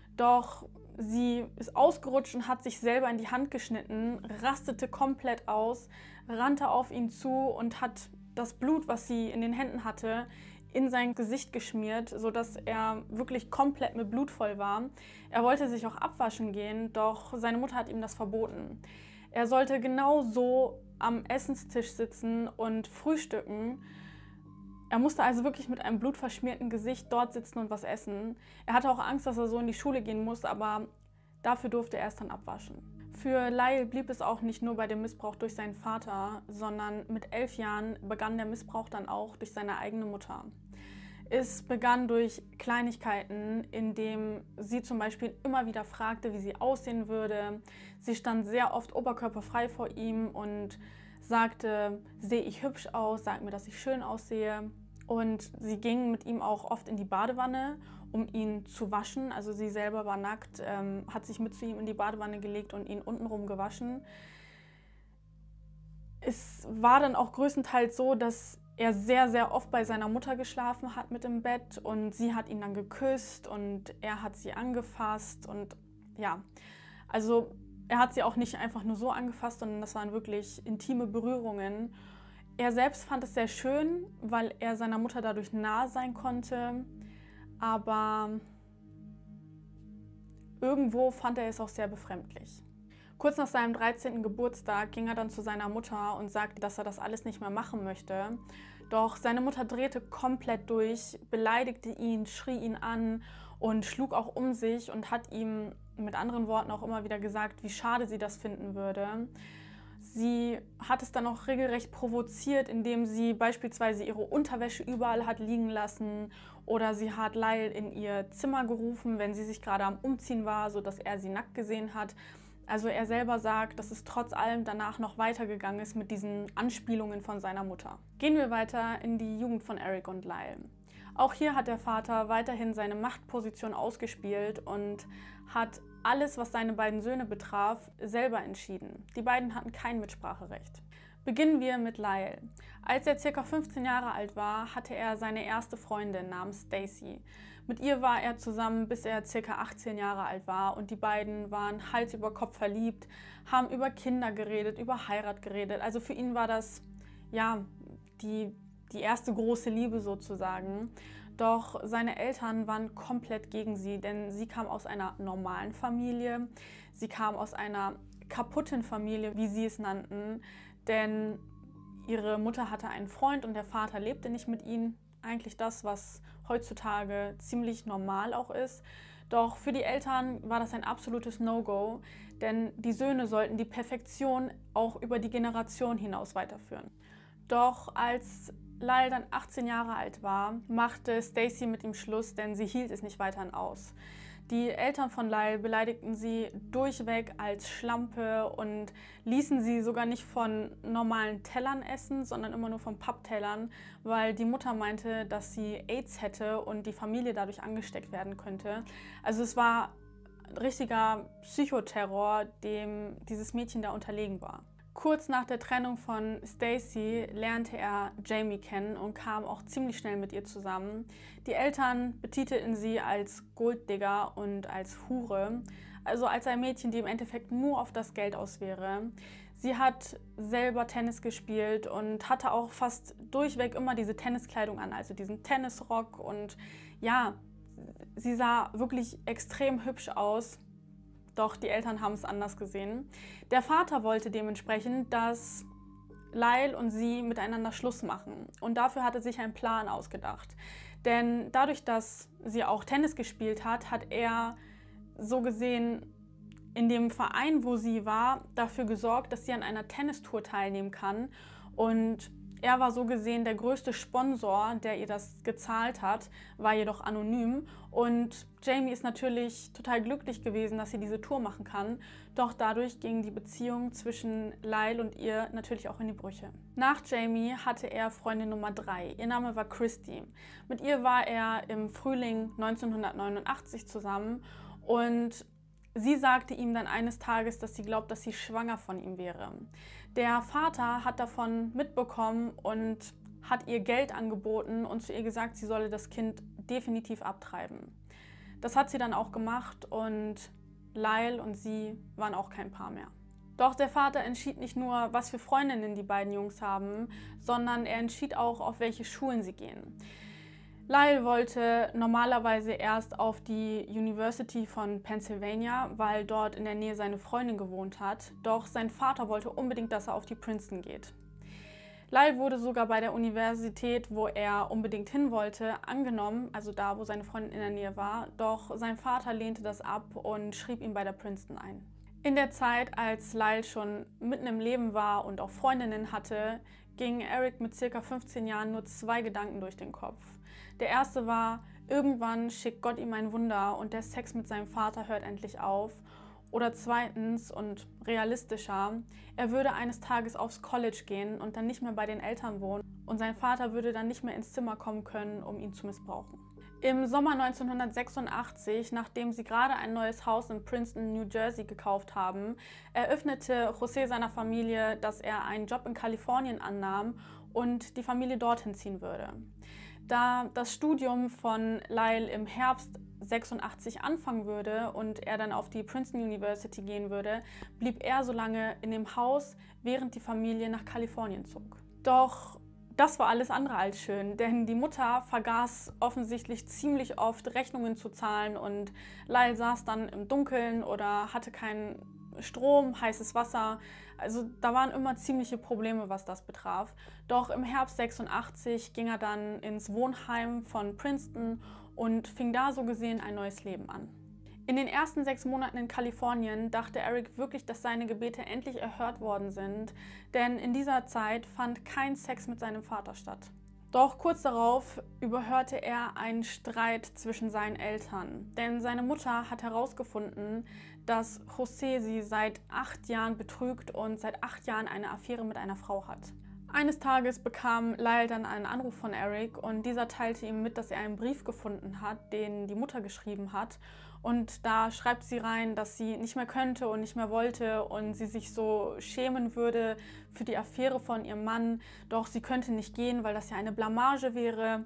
Doch sie ist ausgerutscht und hat sich selber in die Hand geschnitten, rastete komplett aus, rannte auf ihn zu und hat das Blut, was sie in den Händen hatte, in sein Gesicht geschmiert, sodass er wirklich komplett mit Blut voll war. Er wollte sich auch abwaschen gehen, doch seine Mutter hat ihm das verboten. Er sollte genau so am Essenstisch sitzen und frühstücken. Er musste also wirklich mit einem blutverschmierten Gesicht dort sitzen und was essen. Er hatte auch Angst, dass er so in die Schule gehen muss, aber dafür durfte er es dann abwaschen. Für Lyle blieb es auch nicht nur bei dem Missbrauch durch seinen Vater, sondern mit 11 Jahren begann der Missbrauch dann auch durch seine eigene Mutter. Es begann durch Kleinigkeiten, indem sie zum Beispiel immer wieder fragte, wie sie aussehen würde. Sie stand sehr oft oberkörperfrei vor ihm und sagte, sehe ich hübsch aus, sag mir, dass ich schön aussehe. Und sie ging mit ihm auch oft in die Badewanne, um ihn zu waschen. Also sie selber war nackt, hat sich mit zu ihm in die Badewanne gelegt und ihn untenrum gewaschen. Es war dann auch größtenteils so, dass er sehr, sehr oft bei seiner Mutter geschlafen hat mit im Bett und sie hat ihn dann geküsst und er hat sie angefasst und also er hat sie auch nicht einfach nur so angefasst, sondern das waren wirklich intime Berührungen. Er selbst fand es sehr schön, weil er seiner Mutter dadurch nahe sein konnte, aber irgendwo fand er es auch sehr befremdlich. Kurz nach seinem 13. Geburtstag ging er dann zu seiner Mutter und sagte, dass er das alles nicht mehr machen möchte. Doch seine Mutter drehte komplett durch, beleidigte ihn, schrie ihn an und schlug auch um sich und hat ihm mit anderen Worten auch immer wieder gesagt, wie schade sie das finden würde. Sie hat es dann auch regelrecht provoziert, indem sie beispielsweise ihre Unterwäsche überall hat liegen lassen oder sie hat Lyle in ihr Zimmer gerufen, wenn sie sich gerade am Umziehen war, sodass er sie nackt gesehen hat. Also er selber sagt, dass es trotz allem danach noch weitergegangen ist mit diesen Anspielungen von seiner Mutter. Gehen wir weiter in die Jugend von Eric und Lyle. Auch hier hat der Vater weiterhin seine Machtposition ausgespielt und hat alles, was seine beiden Söhne betraf, selber entschieden. Die beiden hatten kein Mitspracherecht. Beginnen wir mit Lyle. Als er ca. 15 Jahre alt war, hatte er seine erste Freundin namens Stacy. Mit ihr war er zusammen, bis er ca. 18 Jahre alt war und die beiden waren Hals über Kopf verliebt, haben über Kinder geredet, über Heirat geredet. Also für ihn war das ja die erste große Liebe sozusagen. Doch seine Eltern waren komplett gegen sie, denn sie kam aus einer normalen Familie. Sie kam aus einer kaputten Familie, wie sie es nannten, denn ihre Mutter hatte einen Freund und der Vater lebte nicht mit ihnen. Eigentlich das, was heutzutage ziemlich normal auch ist. Doch für die Eltern war das ein absolutes No-Go, denn die Söhne sollten die Perfektion auch über die Generation hinaus weiterführen. Doch als Lyle dann 18 Jahre alt war, machte Stacy mit ihm Schluss, denn sie hielt es nicht weiterhin aus. Die Eltern von Lyle beleidigten sie durchweg als Schlampe und ließen sie sogar nicht von normalen Tellern essen, sondern immer nur von Papptellern, weil die Mutter meinte, dass sie AIDS hätte und die Familie dadurch angesteckt werden könnte. Also es war richtiger Psychoterror, dem dieses Mädchen da unterlegen war. Kurz nach der Trennung von Stacy lernte er Jamie kennen und kam auch ziemlich schnell mit ihr zusammen. Die Eltern betitelten sie als Golddigger und als Hure, also als ein Mädchen, die im Endeffekt nur auf das Geld aus wäre. Sie hat selber Tennis gespielt und hatte auch fast durchweg immer diese Tenniskleidung an, also diesen Tennisrock, und ja, sie sah wirklich extrem hübsch aus. Doch die Eltern haben es anders gesehen. Der Vater wollte dementsprechend, dass Lyle und sie miteinander Schluss machen. Und dafür hatte sich ein Plan ausgedacht. Denn dadurch, dass sie auch Tennis gespielt hat, hat er so gesehen in dem Verein, wo sie war, dafür gesorgt, dass sie an einer Tennistour teilnehmen kann. Und er war so gesehen der größte Sponsor, der ihr das gezahlt hat, war jedoch anonym. Und Jamie ist natürlich total glücklich gewesen, dass sie diese Tour machen kann. Doch dadurch ging die Beziehung zwischen Lyle und ihr natürlich auch in die Brüche. Nach Jamie hatte er Freundin Nummer 3. Ihr Name war Christy. Mit ihr war er im Frühling 1989 zusammen und sie sagte ihm dann eines Tages, dass sie glaubt, dass sie schwanger von ihm wäre. Der Vater hat davon mitbekommen und hat ihr Geld angeboten und zu ihr gesagt, sie solle das Kind definitiv abtreiben. Das hat sie dann auch gemacht und Lyle und sie waren auch kein Paar mehr. Doch der Vater entschied nicht nur, was für Freundinnen die beiden Jungs haben, sondern er entschied auch, auf welche Schulen sie gehen. Lyle wollte normalerweise erst auf die University von Pennsylvania, weil dort in der Nähe seine Freundin gewohnt hat. Doch sein Vater wollte unbedingt, dass er auf die Princeton geht. Lyle wurde sogar bei der Universität, wo er unbedingt hin wollte, angenommen, also da, wo seine Freundin in der Nähe war. Doch sein Vater lehnte das ab und schrieb ihn bei der Princeton ein. In der Zeit, als Lyle schon mitten im Leben war und auch Freundinnen hatte, ging Eric mit ca. 15 Jahren nur 2 Gedanken durch den Kopf. Der erste war, irgendwann schickt Gott ihm ein Wunder und der Sex mit seinem Vater hört endlich auf. Oder zweitens und realistischer, er würde eines Tages aufs College gehen und dann nicht mehr bei den Eltern wohnen und sein Vater würde dann nicht mehr ins Zimmer kommen können, um ihn zu missbrauchen. Im Sommer 1986, nachdem sie gerade ein neues Haus in Princeton, New Jersey gekauft haben, eröffnete José seiner Familie, dass er einen Job in Kalifornien annahm und die Familie dorthin ziehen würde. Da das Studium von Lyle im Herbst 86 anfangen würde und er dann auf die Princeton University gehen würde, blieb er so lange in dem Haus, während die Familie nach Kalifornien zog. Doch das war alles andere als schön, denn die Mutter vergaß offensichtlich ziemlich oft Rechnungen zu zahlen und Lyle saß dann im Dunkeln oder hatte keinen Strom, heißes Wasser. Also da waren immer ziemliche Probleme, was das betraf. Doch im Herbst 86 ging er dann ins Wohnheim von Princeton und fing da so gesehen ein neues Leben an. In den ersten 6 Monaten in Kalifornien dachte Eric wirklich, dass seine Gebete endlich erhört worden sind, denn in dieser Zeit fand kein Sex mit seinem Vater statt. Doch kurz darauf überhörte er einen Streit zwischen seinen Eltern, denn seine Mutter hat herausgefunden, dass José sie seit 8 Jahren betrügt und seit 8 Jahren eine Affäre mit einer Frau hat. Eines Tages bekam Lyle dann einen Anruf von Eric und dieser teilte ihm mit, dass er einen Brief gefunden hat, den die Mutter geschrieben hat. Und da schreibt sie rein, dass sie nicht mehr könnte und nicht mehr wollte und sie sich so schämen würde für die Affäre von ihrem Mann. Doch sie könnte nicht gehen, weil das ja eine Blamage wäre.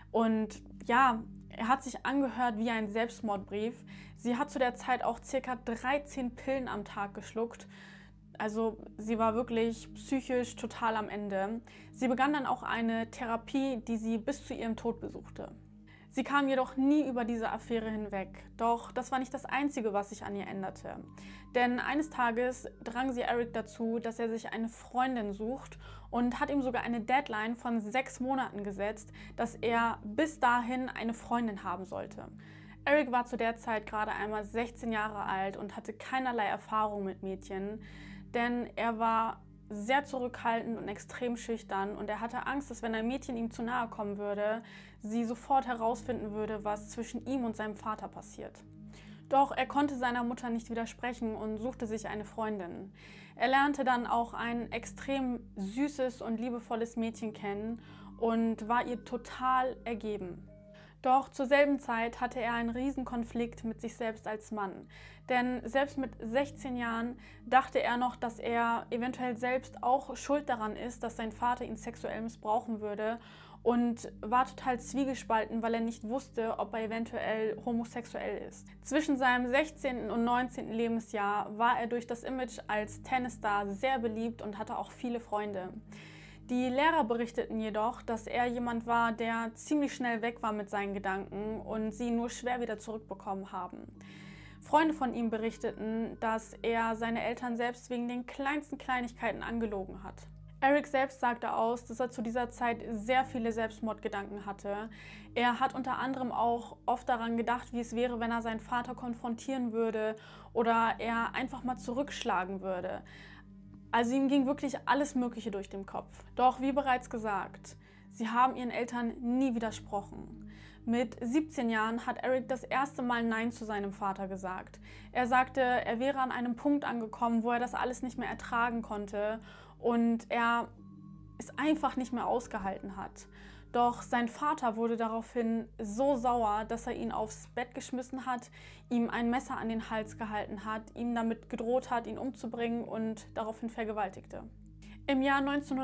Und ja, er hat sich angehört wie ein Selbstmordbrief. Sie hat zu der Zeit auch ca. 13 Pillen am Tag geschluckt. Also sie war wirklich psychisch total am Ende. Sie begann dann auch eine Therapie, die sie bis zu ihrem Tod besuchte. Sie kam jedoch nie über diese Affäre hinweg. Doch das war nicht das Einzige, was sich an ihr änderte. Denn eines Tages drang sie Eric dazu, dass er sich eine Freundin sucht und hat ihm sogar eine Deadline von 6 Monaten gesetzt, dass er bis dahin eine Freundin haben sollte. Eric war zu der Zeit gerade einmal 16 Jahre alt und hatte keinerlei Erfahrung mit Mädchen, denn er war sehr zurückhaltend und extrem schüchtern und er hatte Angst, dass wenn ein Mädchen ihm zu nahe kommen würde, sie sofort herausfinden würde, was zwischen ihm und seinem Vater passiert. Doch er konnte seiner Mutter nicht widersprechen und suchte sich eine Freundin. Er lernte dann auch ein extrem süßes und liebevolles Mädchen kennen und war ihr total ergeben. Doch zur selben Zeit hatte er einen Riesenkonflikt mit sich selbst als Mann. Denn selbst mit 16 Jahren dachte er noch, dass er eventuell selbst auch schuld daran ist, dass sein Vater ihn sexuell missbrauchen würde und war total zwiegespalten, weil er nicht wusste, ob er eventuell homosexuell ist. Zwischen seinem 16. und 19. Lebensjahr war er durch das Image als Tennisstar sehr beliebt und hatte auch viele Freunde. Die Lehrer berichteten jedoch, dass er jemand war, der ziemlich schnell weg war mit seinen Gedanken und sie nur schwer wieder zurückbekommen haben. Freunde von ihm berichteten, dass er seine Eltern selbst wegen den kleinsten Kleinigkeiten angelogen hat. Eric selbst sagte aus, dass er zu dieser Zeit sehr viele Selbstmordgedanken hatte. Er hat unter anderem auch oft daran gedacht, wie es wäre, wenn er seinen Vater konfrontieren würde oder er einfach mal zurückschlagen würde. Also ihm ging wirklich alles Mögliche durch den Kopf. Doch wie bereits gesagt, sie haben ihren Eltern nie widersprochen. Mit 17 Jahren hat Eric das erste Mal Nein zu seinem Vater gesagt. Er sagte, er wäre an einem Punkt angekommen, wo er das alles nicht mehr ertragen konnte und er es einfach nicht mehr ausgehalten hat. Doch sein Vater wurde daraufhin so sauer, dass er ihn aufs Bett geschmissen hat, ihm ein Messer an den Hals gehalten hat, ihm damit gedroht hat, ihn umzubringen und daraufhin vergewaltigte. Im Jahr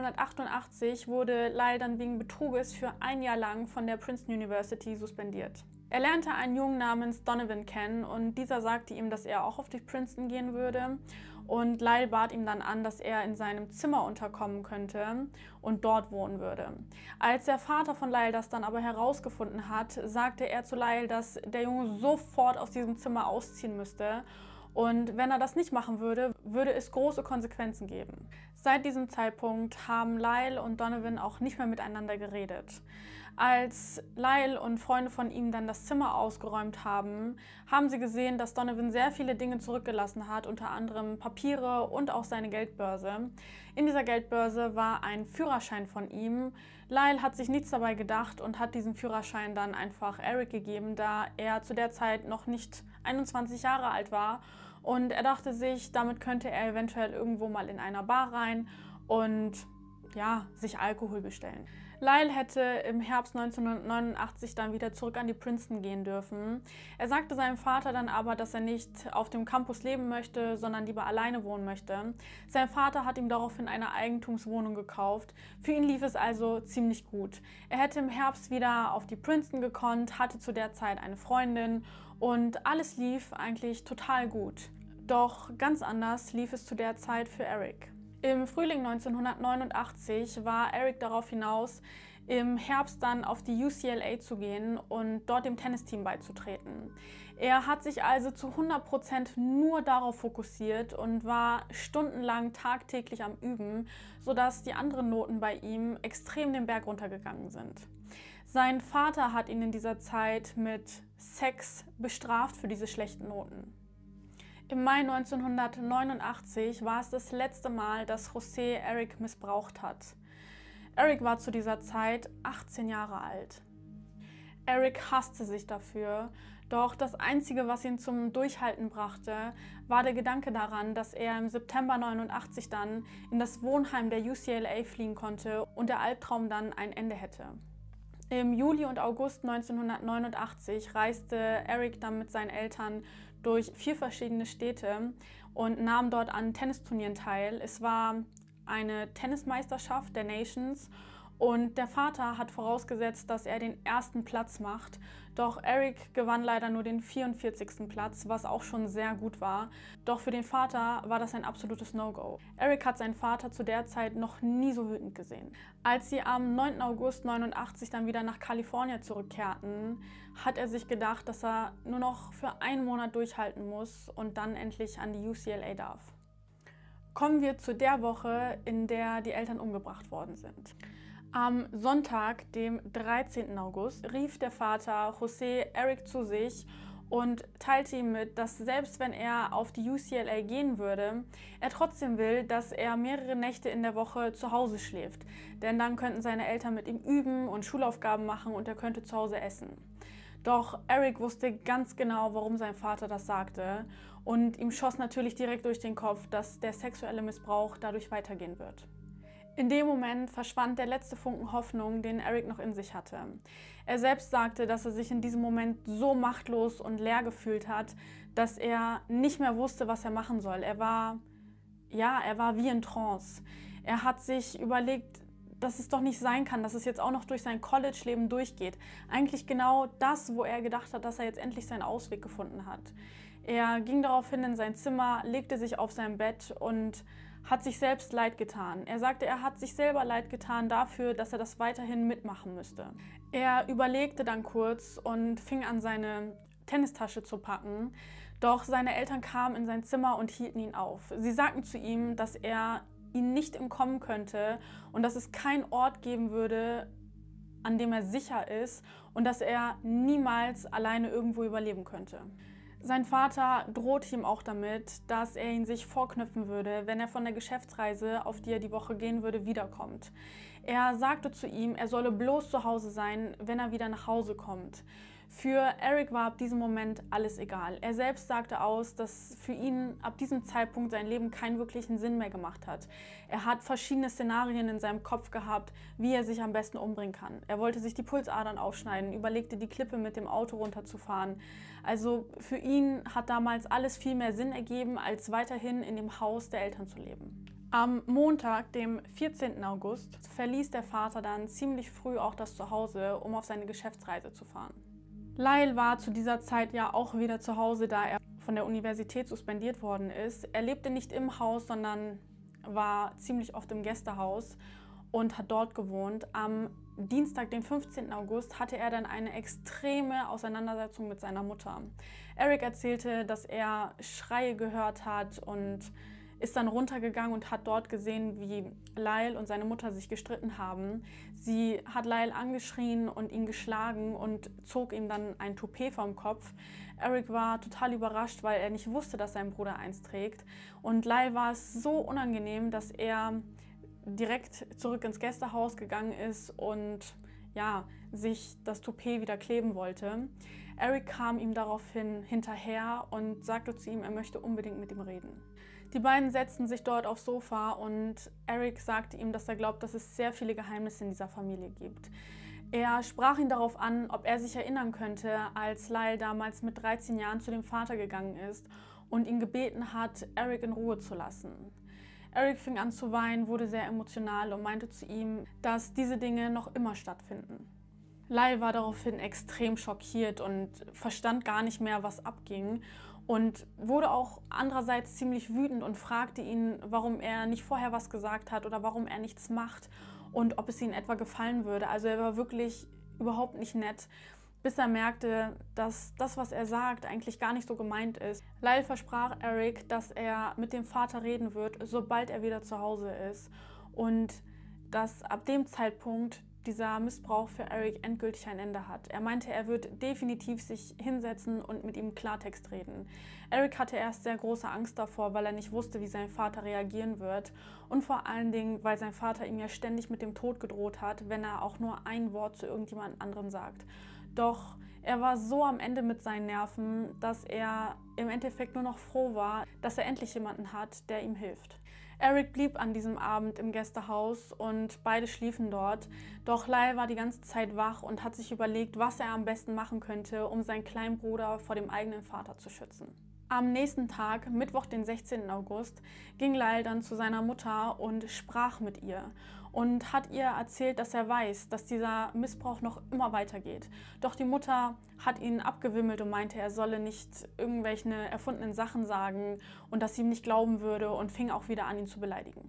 1988 wurde Lyle dann wegen Betruges für 1 Jahr lang von der Princeton University suspendiert. Er lernte einen Jungen namens Donovan kennen und dieser sagte ihm, dass er auch auf die Princeton gehen würde. Und Lyle bat ihm dann an, dass er in seinem Zimmer unterkommen könnte und dort wohnen würde. Als der Vater von Lyle das dann aber herausgefunden hat, sagte er zu Lyle, dass der Junge sofort aus diesem Zimmer ausziehen müsste. Und wenn er das nicht machen würde, würde es große Konsequenzen geben. Seit diesem Zeitpunkt haben Lyle und Donovan auch nicht mehr miteinander geredet. Als Lyle und Freunde von ihm dann das Zimmer ausgeräumt haben, haben sie gesehen, dass Donovan sehr viele Dinge zurückgelassen hat, unter anderem Papiere und auch seine Geldbörse. In dieser Geldbörse war ein Führerschein von ihm. Lyle hat sich nichts dabei gedacht und hat diesen Führerschein dann einfach Eric gegeben, da er zu der Zeit noch nicht 21 Jahre alt war. Und er dachte sich, damit könnte er eventuell irgendwo mal in einer Bar rein und ja, sich Alkohol bestellen. Lyle hätte im Herbst 1989 dann wieder zurück an die Princeton gehen dürfen. Er sagte seinem Vater dann aber, dass er nicht auf dem Campus leben möchte, sondern lieber alleine wohnen möchte. Sein Vater hat ihm daraufhin eine Eigentumswohnung gekauft. Für ihn lief es also ziemlich gut. Er hätte im Herbst wieder auf die Princeton gekonnt, hatte zu der Zeit eine Freundin und alles lief eigentlich total gut. Doch ganz anders lief es zu der Zeit für Eric. Im Frühling 1989 war Eric darauf hinaus, im Herbst dann auf die UCLA zu gehen und dort dem Tennisteam beizutreten. Er hat sich also zu 100% nur darauf fokussiert und war stundenlang tagtäglich am Üben, sodass die anderen Noten bei ihm extrem den Berg runtergegangen sind. Sein Vater hat ihn in dieser Zeit mit Sex bestraft für diese schlechten Noten. Im Mai 1989 war es das letzte Mal, dass José Eric missbraucht hat. Eric war zu dieser Zeit 18 Jahre alt. Eric hasste sich dafür, Doch das Einzige, was ihn zum Durchhalten brachte, war der Gedanke daran, dass er im September 89 dann in das Wohnheim der UCLA fliehen konnte und der Albtraum dann ein Ende hätte. Im Juli und August 1989 reiste Eric dann mit seinen Eltern durch 4 verschiedene Städte und nahm dort an Tennisturnieren teil. Es war eine Tennismeisterschaft der Nations und der Vater hat vorausgesetzt, dass er den ersten Platz macht. Doch Eric gewann leider nur den 44. Platz, was auch schon sehr gut war. Doch für den Vater war das ein absolutes No-Go. Eric hat seinen Vater zu der Zeit noch nie so wütend gesehen. Als sie am 9. August 89 dann wieder nach Kalifornien zurückkehrten, hat er sich gedacht, dass er nur noch für einen Monat durchhalten muss und dann endlich an die UCLA darf. Kommen wir zu der Woche, in der die Eltern umgebracht worden sind. Am Sonntag, dem 13. August, rief der Vater José Eric zu sich und teilte ihm mit, dass selbst wenn er auf die UCLA gehen würde, er trotzdem will, dass er mehrere Nächte in der Woche zu Hause schläft. Denn dann könnten seine Eltern mit ihm üben und Schulaufgaben machen und er könnte zu Hause essen. Doch Eric wusste ganz genau, warum sein Vater das sagte und ihm schoss natürlich direkt durch den Kopf, dass der sexuelle Missbrauch dadurch weitergehen wird. In dem Moment verschwand der letzte Funken Hoffnung, den Eric noch in sich hatte. Er selbst sagte, dass er sich in diesem Moment so machtlos und leer gefühlt hat, dass er nicht mehr wusste, was er machen soll. Er war wie in Trance. Er hat sich überlegt, dass es doch nicht sein kann, dass es jetzt auch noch durch sein College-Leben durchgeht. Eigentlich genau das, wo er gedacht hat, dass er jetzt endlich seinen Ausweg gefunden hat. Er ging daraufhin in sein Zimmer, legte sich auf sein Bett und hat sich selbst leid getan. Er sagte, er hat sich selber leid getan dafür, dass er das weiterhin mitmachen müsste. Er überlegte dann kurz und fing an, seine Tennistasche zu packen. Doch seine Eltern kamen in sein Zimmer und hielten ihn auf. Sie sagten zu ihm, dass er ihnen nicht entkommen könnte und dass es keinen Ort geben würde, an dem er sicher ist und dass er niemals alleine irgendwo überleben könnte. Sein Vater drohte ihm auch damit, dass er ihn sich vorknüpfen würde, wenn er von der Geschäftsreise, auf die er die Woche gehen würde, wiederkommt. Er sagte zu ihm, er solle bloß zu Hause sein, wenn er wieder nach Hause kommt. Für Eric war ab diesem Moment alles egal. Er selbst sagte aus, dass für ihn ab diesem Zeitpunkt sein Leben keinen wirklichen Sinn mehr gemacht hat. Er hat verschiedene Szenarien in seinem Kopf gehabt, wie er sich am besten umbringen kann. Er wollte sich die Pulsadern aufschneiden, überlegte, die Klippe mit dem Auto runterzufahren. Also für ihn hat damals alles viel mehr Sinn ergeben, als weiterhin in dem Haus der Eltern zu leben. Am Montag, dem 14. August, verließ der Vater dann ziemlich früh auch das Zuhause, um auf seine Geschäftsreise zu fahren. Lyle war zu dieser Zeit ja auch wieder zu Hause, da er von der Universität suspendiert worden ist. Er lebte nicht im Haus, sondern war ziemlich oft im Gästehaus und hat dort gewohnt. Am Dienstag, den 15. August, hatte er dann eine extreme Auseinandersetzung mit seiner Mutter. Eric erzählte, dass er Schreie gehört hat und ist dann runtergegangen und hat dort gesehen, wie Lyle und seine Mutter sich gestritten haben. Sie hat Lyle angeschrien und ihn geschlagen und zog ihm dann ein Toupet vom Kopf. Eric war total überrascht, weil er nicht wusste, dass sein Bruder eins trägt. Und Lyle war es so unangenehm, dass er direkt zurück ins Gästehaus gegangen ist und sich das Toupet wieder kleben wollte. Eric kam ihm daraufhin hinterher und sagte zu ihm, er möchte unbedingt mit ihm reden. Die beiden setzten sich dort aufs Sofa und Eric sagte ihm, dass er glaubt, dass es sehr viele Geheimnisse in dieser Familie gibt. Er sprach ihn darauf an, ob er sich erinnern könnte, als Lyle damals mit 13 Jahren zu dem Vater gegangen ist und ihn gebeten hat, Eric in Ruhe zu lassen. Eric fing an zu weinen, wurde sehr emotional und meinte zu ihm, dass diese Dinge noch immer stattfinden. Lyle war daraufhin extrem schockiert und verstand gar nicht mehr, was abging. Und wurde auch andererseits ziemlich wütend und fragte ihn, warum er nicht vorher was gesagt hat oder warum er nichts macht und ob es ihm etwa gefallen würde. Also er war wirklich überhaupt nicht nett, bis er merkte, dass das, was er sagt, eigentlich gar nicht so gemeint ist. Lyle versprach Eric, dass er mit dem Vater reden wird, sobald er wieder zu Hause ist und dass ab dem Zeitpunkt dieser Missbrauch für Eric endgültig ein Ende hat. Er meinte, er wird definitiv sich hinsetzen und mit ihm Klartext reden. Eric hatte erst sehr große Angst davor, weil er nicht wusste, wie sein Vater reagieren wird und vor allen Dingen, weil sein Vater ihm ja ständig mit dem Tod gedroht hat, wenn er auch nur ein Wort zu irgendjemand anderem sagt. Doch Er war so am Ende mit seinen Nerven, dass er im Endeffekt nur noch froh war, dass er endlich jemanden hat, der ihm hilft. Eric blieb an diesem Abend im Gästehaus und beide schliefen dort. Doch Lyle war die ganze Zeit wach und hat sich überlegt, was er am besten machen könnte, um seinen kleinen Bruder vor dem eigenen Vater zu schützen. Am nächsten Tag, Mittwoch, den 16. August, ging Lyle dann zu seiner Mutter und sprach mit ihr und hat ihr erzählt, dass er weiß, dass dieser Missbrauch noch immer weitergeht. Doch die Mutter hat ihn abgewimmelt und meinte, er solle nicht irgendwelche erfundenen Sachen sagen und dass sie ihm nicht glauben würde und fing auch wieder an, ihn zu beleidigen.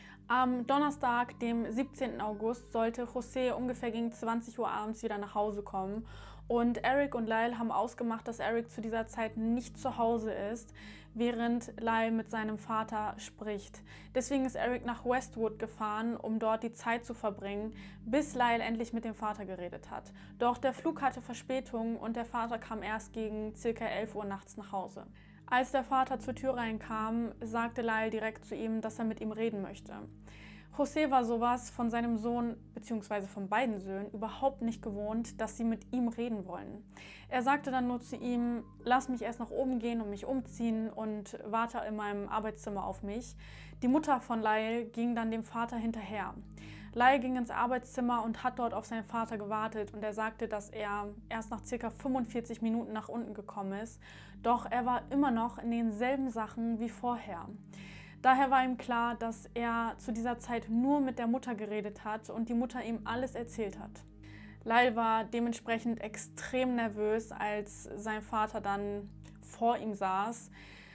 Am Donnerstag, dem 17. August, sollte José ungefähr gegen 20 Uhr abends wieder nach Hause kommen. Und Eric und Lyle haben ausgemacht, dass Eric zu dieser Zeit nicht zu Hause ist, während Lyle mit seinem Vater spricht. Deswegen ist Eric nach Westwood gefahren, um dort die Zeit zu verbringen, bis Lyle endlich mit dem Vater geredet hat. Doch der Flug hatte Verspätung und der Vater kam erst gegen ca. 11 Uhr nachts nach Hause. Als der Vater zur Tür reinkam, sagte Lyle direkt zu ihm, dass er mit ihm reden möchte. José war sowas von seinem Sohn bzw. von beiden Söhnen überhaupt nicht gewohnt, dass sie mit ihm reden wollen. Er sagte dann nur zu ihm, lass mich erst nach oben gehen und mich umziehen und warte in meinem Arbeitszimmer auf mich. Die Mutter von Lyle ging dann dem Vater hinterher. Lyle ging ins Arbeitszimmer und hat dort auf seinen Vater gewartet und er sagte, dass er erst nach ca. 45 Minuten nach unten gekommen ist, doch er war immer noch in denselben Sachen wie vorher. Daher war ihm klar, dass er zu dieser Zeit nur mit der Mutter geredet hat und die Mutter ihm alles erzählt hat. Lyle war dementsprechend extrem nervös, als sein Vater dann vor ihm saß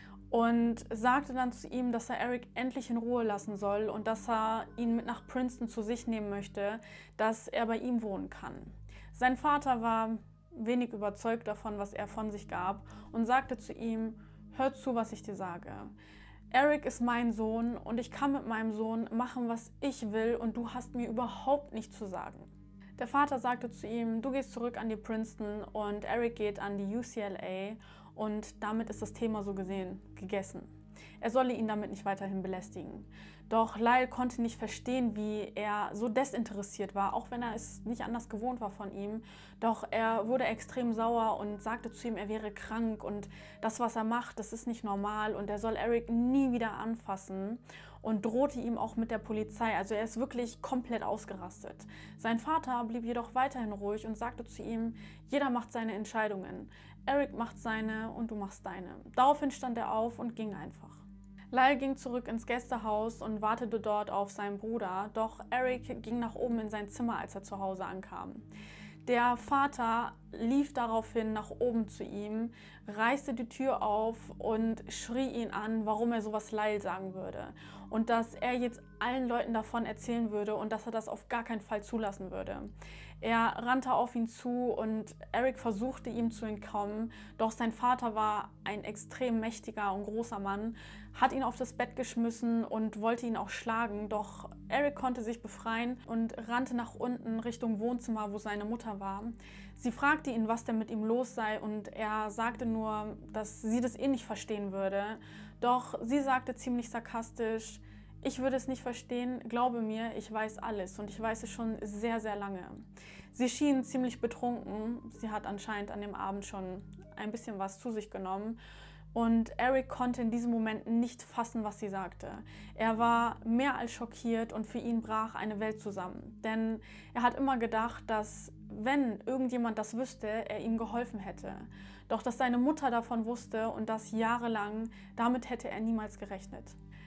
und sagte dann zu ihm, dass er Eric endlich in Ruhe lassen soll und dass er ihn mit nach Princeton zu sich nehmen möchte, dass er bei ihm wohnen kann. Sein Vater war wenig überzeugt davon, was er von sich gab und sagte zu ihm, hör zu, was ich dir sage. Eric ist mein Sohn und ich kann mit meinem Sohn machen, was ich will und du hast mir überhaupt nichts zu sagen. Der Vater sagte zu ihm, du gehst zurück an die Princeton und Eric geht an die UCLA und damit ist das Thema so gesehen gegessen. Er solle ihn damit nicht weiterhin belästigen. Doch Lyle konnte nicht verstehen, wie er so desinteressiert war, auch wenn er es nicht anders gewohnt war von ihm. Doch er wurde extrem sauer und sagte zu ihm, er wäre krank und das, was er macht, das ist nicht normal und er soll Eric nie wieder anfassen und drohte ihm auch mit der Polizei. Also er ist wirklich komplett ausgerastet. Sein Vater blieb jedoch weiterhin ruhig und sagte zu ihm, jeder macht seine Entscheidungen. Eric macht seine und du machst deine. Daraufhin stand er auf und ging einfach. Lyle ging zurück ins Gästehaus und wartete dort auf seinen Bruder, doch Eric ging nach oben in sein Zimmer, als er zu Hause ankam. Der Vater lief daraufhin nach oben zu ihm, reißte die Tür auf und schrie ihn an, warum er sowas Lyle sagen würde und dass er jetzt allen Leuten davon erzählen würde und dass er das auf gar keinen Fall zulassen würde. Er rannte auf ihn zu und Eric versuchte ihm zu entkommen, doch sein Vater war ein extrem mächtiger und großer Mann, hat ihn auf das Bett geschmissen und wollte ihn auch schlagen, doch Eric konnte sich befreien und rannte nach unten Richtung Wohnzimmer, wo seine Mutter war. Sie fragte ihn, was denn mit ihm los sei und er sagte nur, dass sie das eh nicht verstehen würde, doch sie sagte ziemlich sarkastisch, ich würde es nicht verstehen, glaube mir, ich weiß alles und ich weiß es schon sehr, sehr lange. Sie schien ziemlich betrunken, sie hat anscheinend an dem Abend schon ein bisschen was zu sich genommen und Eric konnte in diesem Moment nicht fassen, was sie sagte. Er war mehr als schockiert und für ihn brach eine Welt zusammen, denn er hat immer gedacht, dass wenn irgendjemand das wüsste, er ihm geholfen hätte. Doch dass seine Mutter davon wusste und das jahrelang, damit hätte er niemals gerechnet.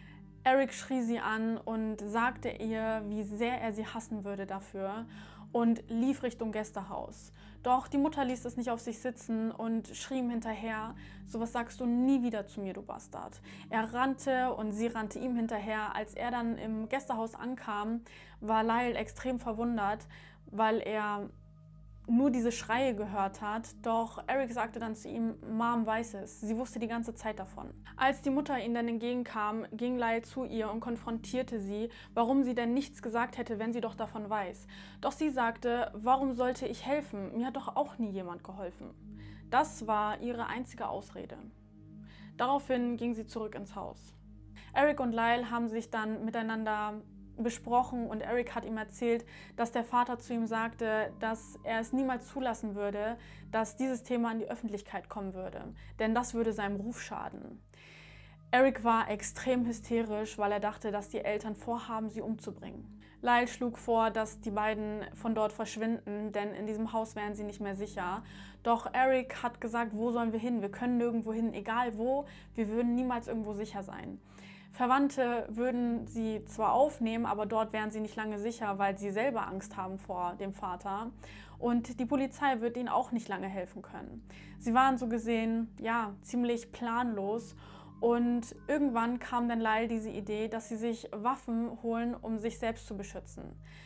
Eric schrie sie an und sagte ihr, wie sehr er sie hassen würde dafür und lief Richtung Gästehaus. Doch die Mutter ließ es nicht auf sich sitzen und schrie ihm hinterher, sowas sagst du nie wieder zu mir, du Bastard. Er rannte und sie rannte ihm hinterher. Als er dann im Gästehaus ankam, war Lyle extrem verwundert, weil er nur diese Schreie gehört hat, doch Eric sagte dann zu ihm, Mom weiß es, sie wusste die ganze Zeit davon. Als die Mutter ihnen dann entgegenkam, ging Lyle zu ihr und konfrontierte sie, warum sie denn nichts gesagt hätte, wenn sie doch davon weiß. Doch sie sagte, warum sollte ich helfen? Mir hat doch auch nie jemand geholfen. Das war ihre einzige Ausrede. Daraufhin ging sie zurück ins Haus. Eric und Lyle haben sich dann miteinander besprochen und Eric hat ihm erzählt, dass der Vater zu ihm sagte, dass er es niemals zulassen würde, dass dieses Thema in die Öffentlichkeit kommen würde, denn das würde seinem Ruf schaden. Eric war extrem hysterisch, weil er dachte, dass die Eltern vorhaben, sie umzubringen. Lyle schlug vor, dass die beiden von dort verschwinden, denn in diesem Haus wären sie nicht mehr sicher. Doch Eric hat gesagt, wo sollen wir hin? Wir können nirgendwo hin, egal wo, wir würden niemals irgendwo sicher sein. Verwandte würden sie zwar aufnehmen, aber dort wären sie nicht lange sicher, weil sie selber Angst haben vor dem Vater. Und die Polizei wird ihnen auch nicht lange helfen können. Sie waren so gesehen, ja, ziemlich planlos. Und irgendwann kam dann Lyle diese Idee, dass sie sich Waffen holen, um sich selbst zu beschützen.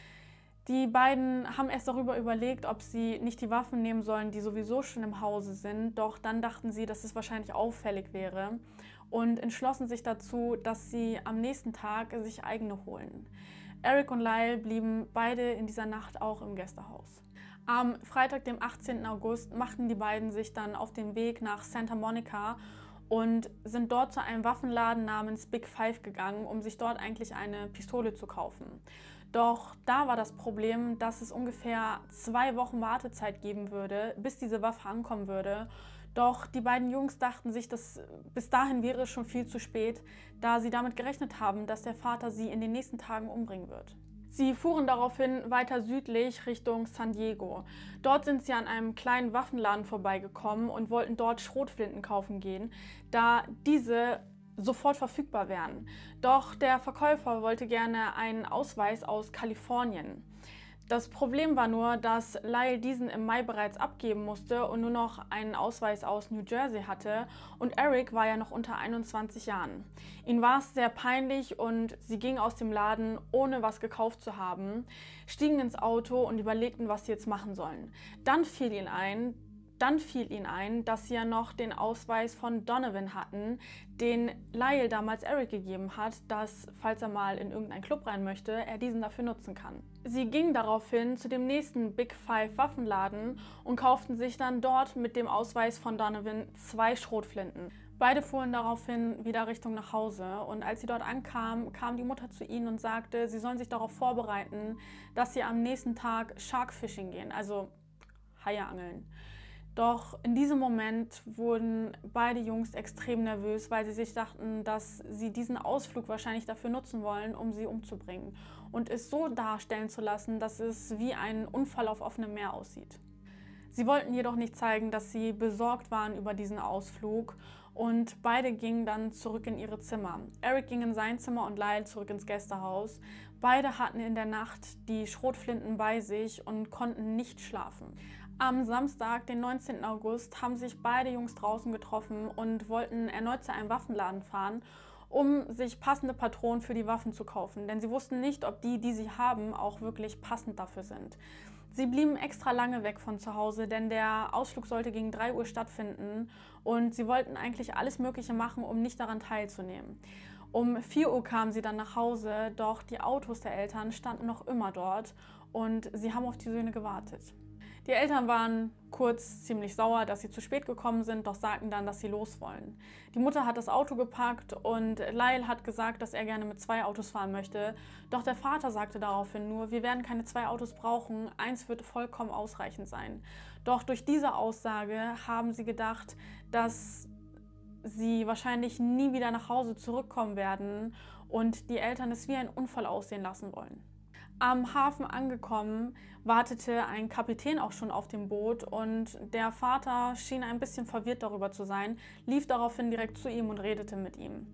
Die beiden haben erst darüber überlegt, ob sie nicht die Waffen nehmen sollen, die sowieso schon im Hause sind. Doch dann dachten sie, dass es wahrscheinlich auffällig wäre und entschlossen sich dazu, dass sie am nächsten Tag sich eigene holen. Eric und Lyle blieben beide in dieser Nacht auch im Gästehaus. Am Freitag, dem 18. August, machten die beiden sich dann auf den Weg nach Santa Monica und sind dort zu einem Waffenladen namens Big Five gegangen, um sich dort eigentlich eine Pistole zu kaufen. Doch da war das Problem, dass es ungefähr 2 Wochen Wartezeit geben würde, bis diese Waffe ankommen würde. Doch die beiden Jungs dachten sich, dass bis dahin wäre es schon viel zu spät, da sie damit gerechnet haben, dass der Vater sie in den nächsten Tagen umbringen wird. Sie fuhren daraufhin weiter südlich Richtung San Diego. Dort sind sie an einem kleinen Waffenladen vorbeigekommen und wollten dort Schrotflinten kaufen gehen, da diese sofort verfügbar wären. Doch der Verkäufer wollte gerne einen Ausweis aus Kalifornien. Das Problem war nur, dass Lyle diesen im Mai bereits abgeben musste und nur noch einen Ausweis aus New Jersey hatte und Eric war ja noch unter 21 Jahren. Ihnen war es sehr peinlich und sie gingen aus dem Laden, ohne was gekauft zu haben, stiegen ins Auto und überlegten, was sie jetzt machen sollen. Dann fiel ihnen ein, dass sie ja noch den Ausweis von Donovan hatten, den Lyle damals Eric gegeben hat, dass, falls er mal in irgendeinen Club rein möchte, er diesen dafür nutzen kann. Sie gingen daraufhin zu dem nächsten Big Five Waffenladen und kauften sich dann dort mit dem Ausweis von Donovan 2 Schrotflinten. Beide fuhren daraufhin wieder Richtung nach Hause und als sie dort ankamen, kam die Mutter zu ihnen und sagte, sie sollen sich darauf vorbereiten, dass sie am nächsten Tag Sharkfishing gehen, also Haie angeln. Doch in diesem Moment wurden beide Jungs extrem nervös, weil sie sich dachten, dass sie diesen Ausflug wahrscheinlich dafür nutzen wollen, um sie umzubringen und es so darstellen zu lassen, dass es wie ein Unfall auf offenem Meer aussieht. Sie wollten jedoch nicht zeigen, dass sie besorgt waren über diesen Ausflug und beide gingen dann zurück in ihre Zimmer. Eric ging in sein Zimmer und Lyle zurück ins Gästehaus. Beide hatten in der Nacht die Schrotflinten bei sich und konnten nicht schlafen. Am Samstag, den 19. August, haben sich beide Jungs draußen getroffen und wollten erneut zu einem Waffenladen fahren, um sich passende Patronen für die Waffen zu kaufen. Denn sie wussten nicht, ob die sie haben, auch wirklich passend dafür sind. Sie blieben extra lange weg von zu Hause, denn der Ausflug sollte gegen 3 Uhr stattfinden und sie wollten eigentlich alles Mögliche machen, um nicht daran teilzunehmen. Um 4 Uhr kamen sie dann nach Hause, doch die Autos der Eltern standen noch immer dort und sie haben auf die Söhne gewartet. Die Eltern waren kurz ziemlich sauer, dass sie zu spät gekommen sind, doch sagten dann, dass sie los wollen. Die Mutter hat das Auto gepackt und Lyle hat gesagt, dass er gerne mit 2 Autos fahren möchte. Doch der Vater sagte daraufhin nur, wir werden keine 2 Autos brauchen, 1 wird vollkommen ausreichend sein. Doch durch diese Aussage haben sie gedacht, dass sie wahrscheinlich nie wieder nach Hause zurückkommen werden und die Eltern es wie ein Unfall aussehen lassen wollen. Am Hafen angekommen, wartete ein Kapitän auch schon auf dem Boot und der Vater schien ein bisschen verwirrt darüber zu sein, lief daraufhin direkt zu ihm und redete mit ihm.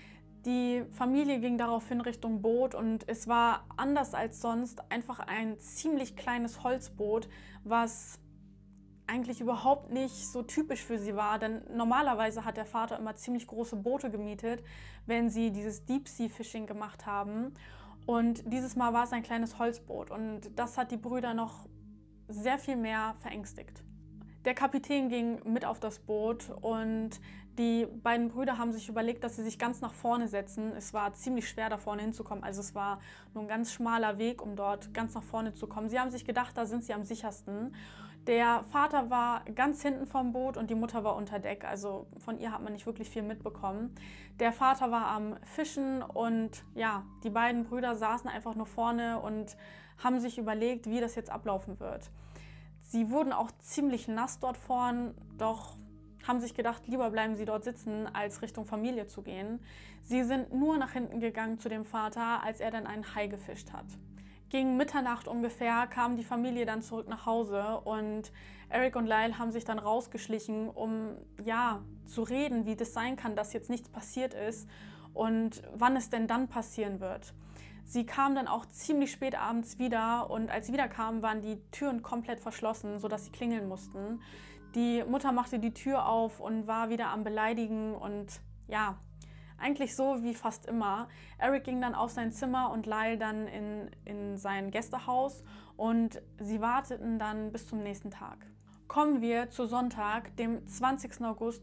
Die Familie ging daraufhin Richtung Boot und es war anders als sonst einfach ein ziemlich kleines Holzboot, was eigentlich überhaupt nicht so typisch für sie war, denn normalerweise hat der Vater immer ziemlich große Boote gemietet, wenn sie dieses Deep-Sea-Fishing gemacht haben. Und dieses Mal war es ein kleines Holzboot und das hat die Brüder noch sehr viel mehr verängstigt. Der Kapitän ging mit auf das Boot und die beiden Brüder haben sich überlegt, dass sie sich ganz nach vorne setzen. Es war ziemlich schwer, da vorne hinzukommen, also es war nur ein ganz schmaler Weg, um dort ganz nach vorne zu kommen. Sie haben sich gedacht, da sind sie am sichersten, Der Vater war ganz hinten vom Boot und die Mutter war unter Deck, also von ihr hat man nicht wirklich viel mitbekommen. Der Vater war am Fischen und ja, die beiden Brüder saßen einfach nur vorne und haben sich überlegt, wie das jetzt ablaufen wird. Sie wurden auch ziemlich nass dort vorn, doch haben sich gedacht, lieber bleiben sie dort sitzen, als Richtung Familie zu gehen. Sie sind nur nach hinten gegangen zu dem Vater, als er dann einen Hai gefischt hat. Gegen Mitternacht ungefähr kam die Familie dann zurück nach Hause und Eric und Lyle haben sich dann rausgeschlichen, um ja zu reden, wie das sein kann, dass jetzt nichts passiert ist und wann es denn dann passieren wird. Sie kamen dann auch ziemlich spät abends wieder und als sie wiederkamen, waren die Türen komplett verschlossen, sodass sie klingeln mussten. Die Mutter machte die Tür auf und war wieder am Beleidigen und ja, eigentlich so wie fast immer. Eric ging dann auf sein Zimmer und Lyle dann in sein Gästehaus und sie warteten dann bis zum nächsten Tag. Kommen wir zu Sonntag, dem 20. August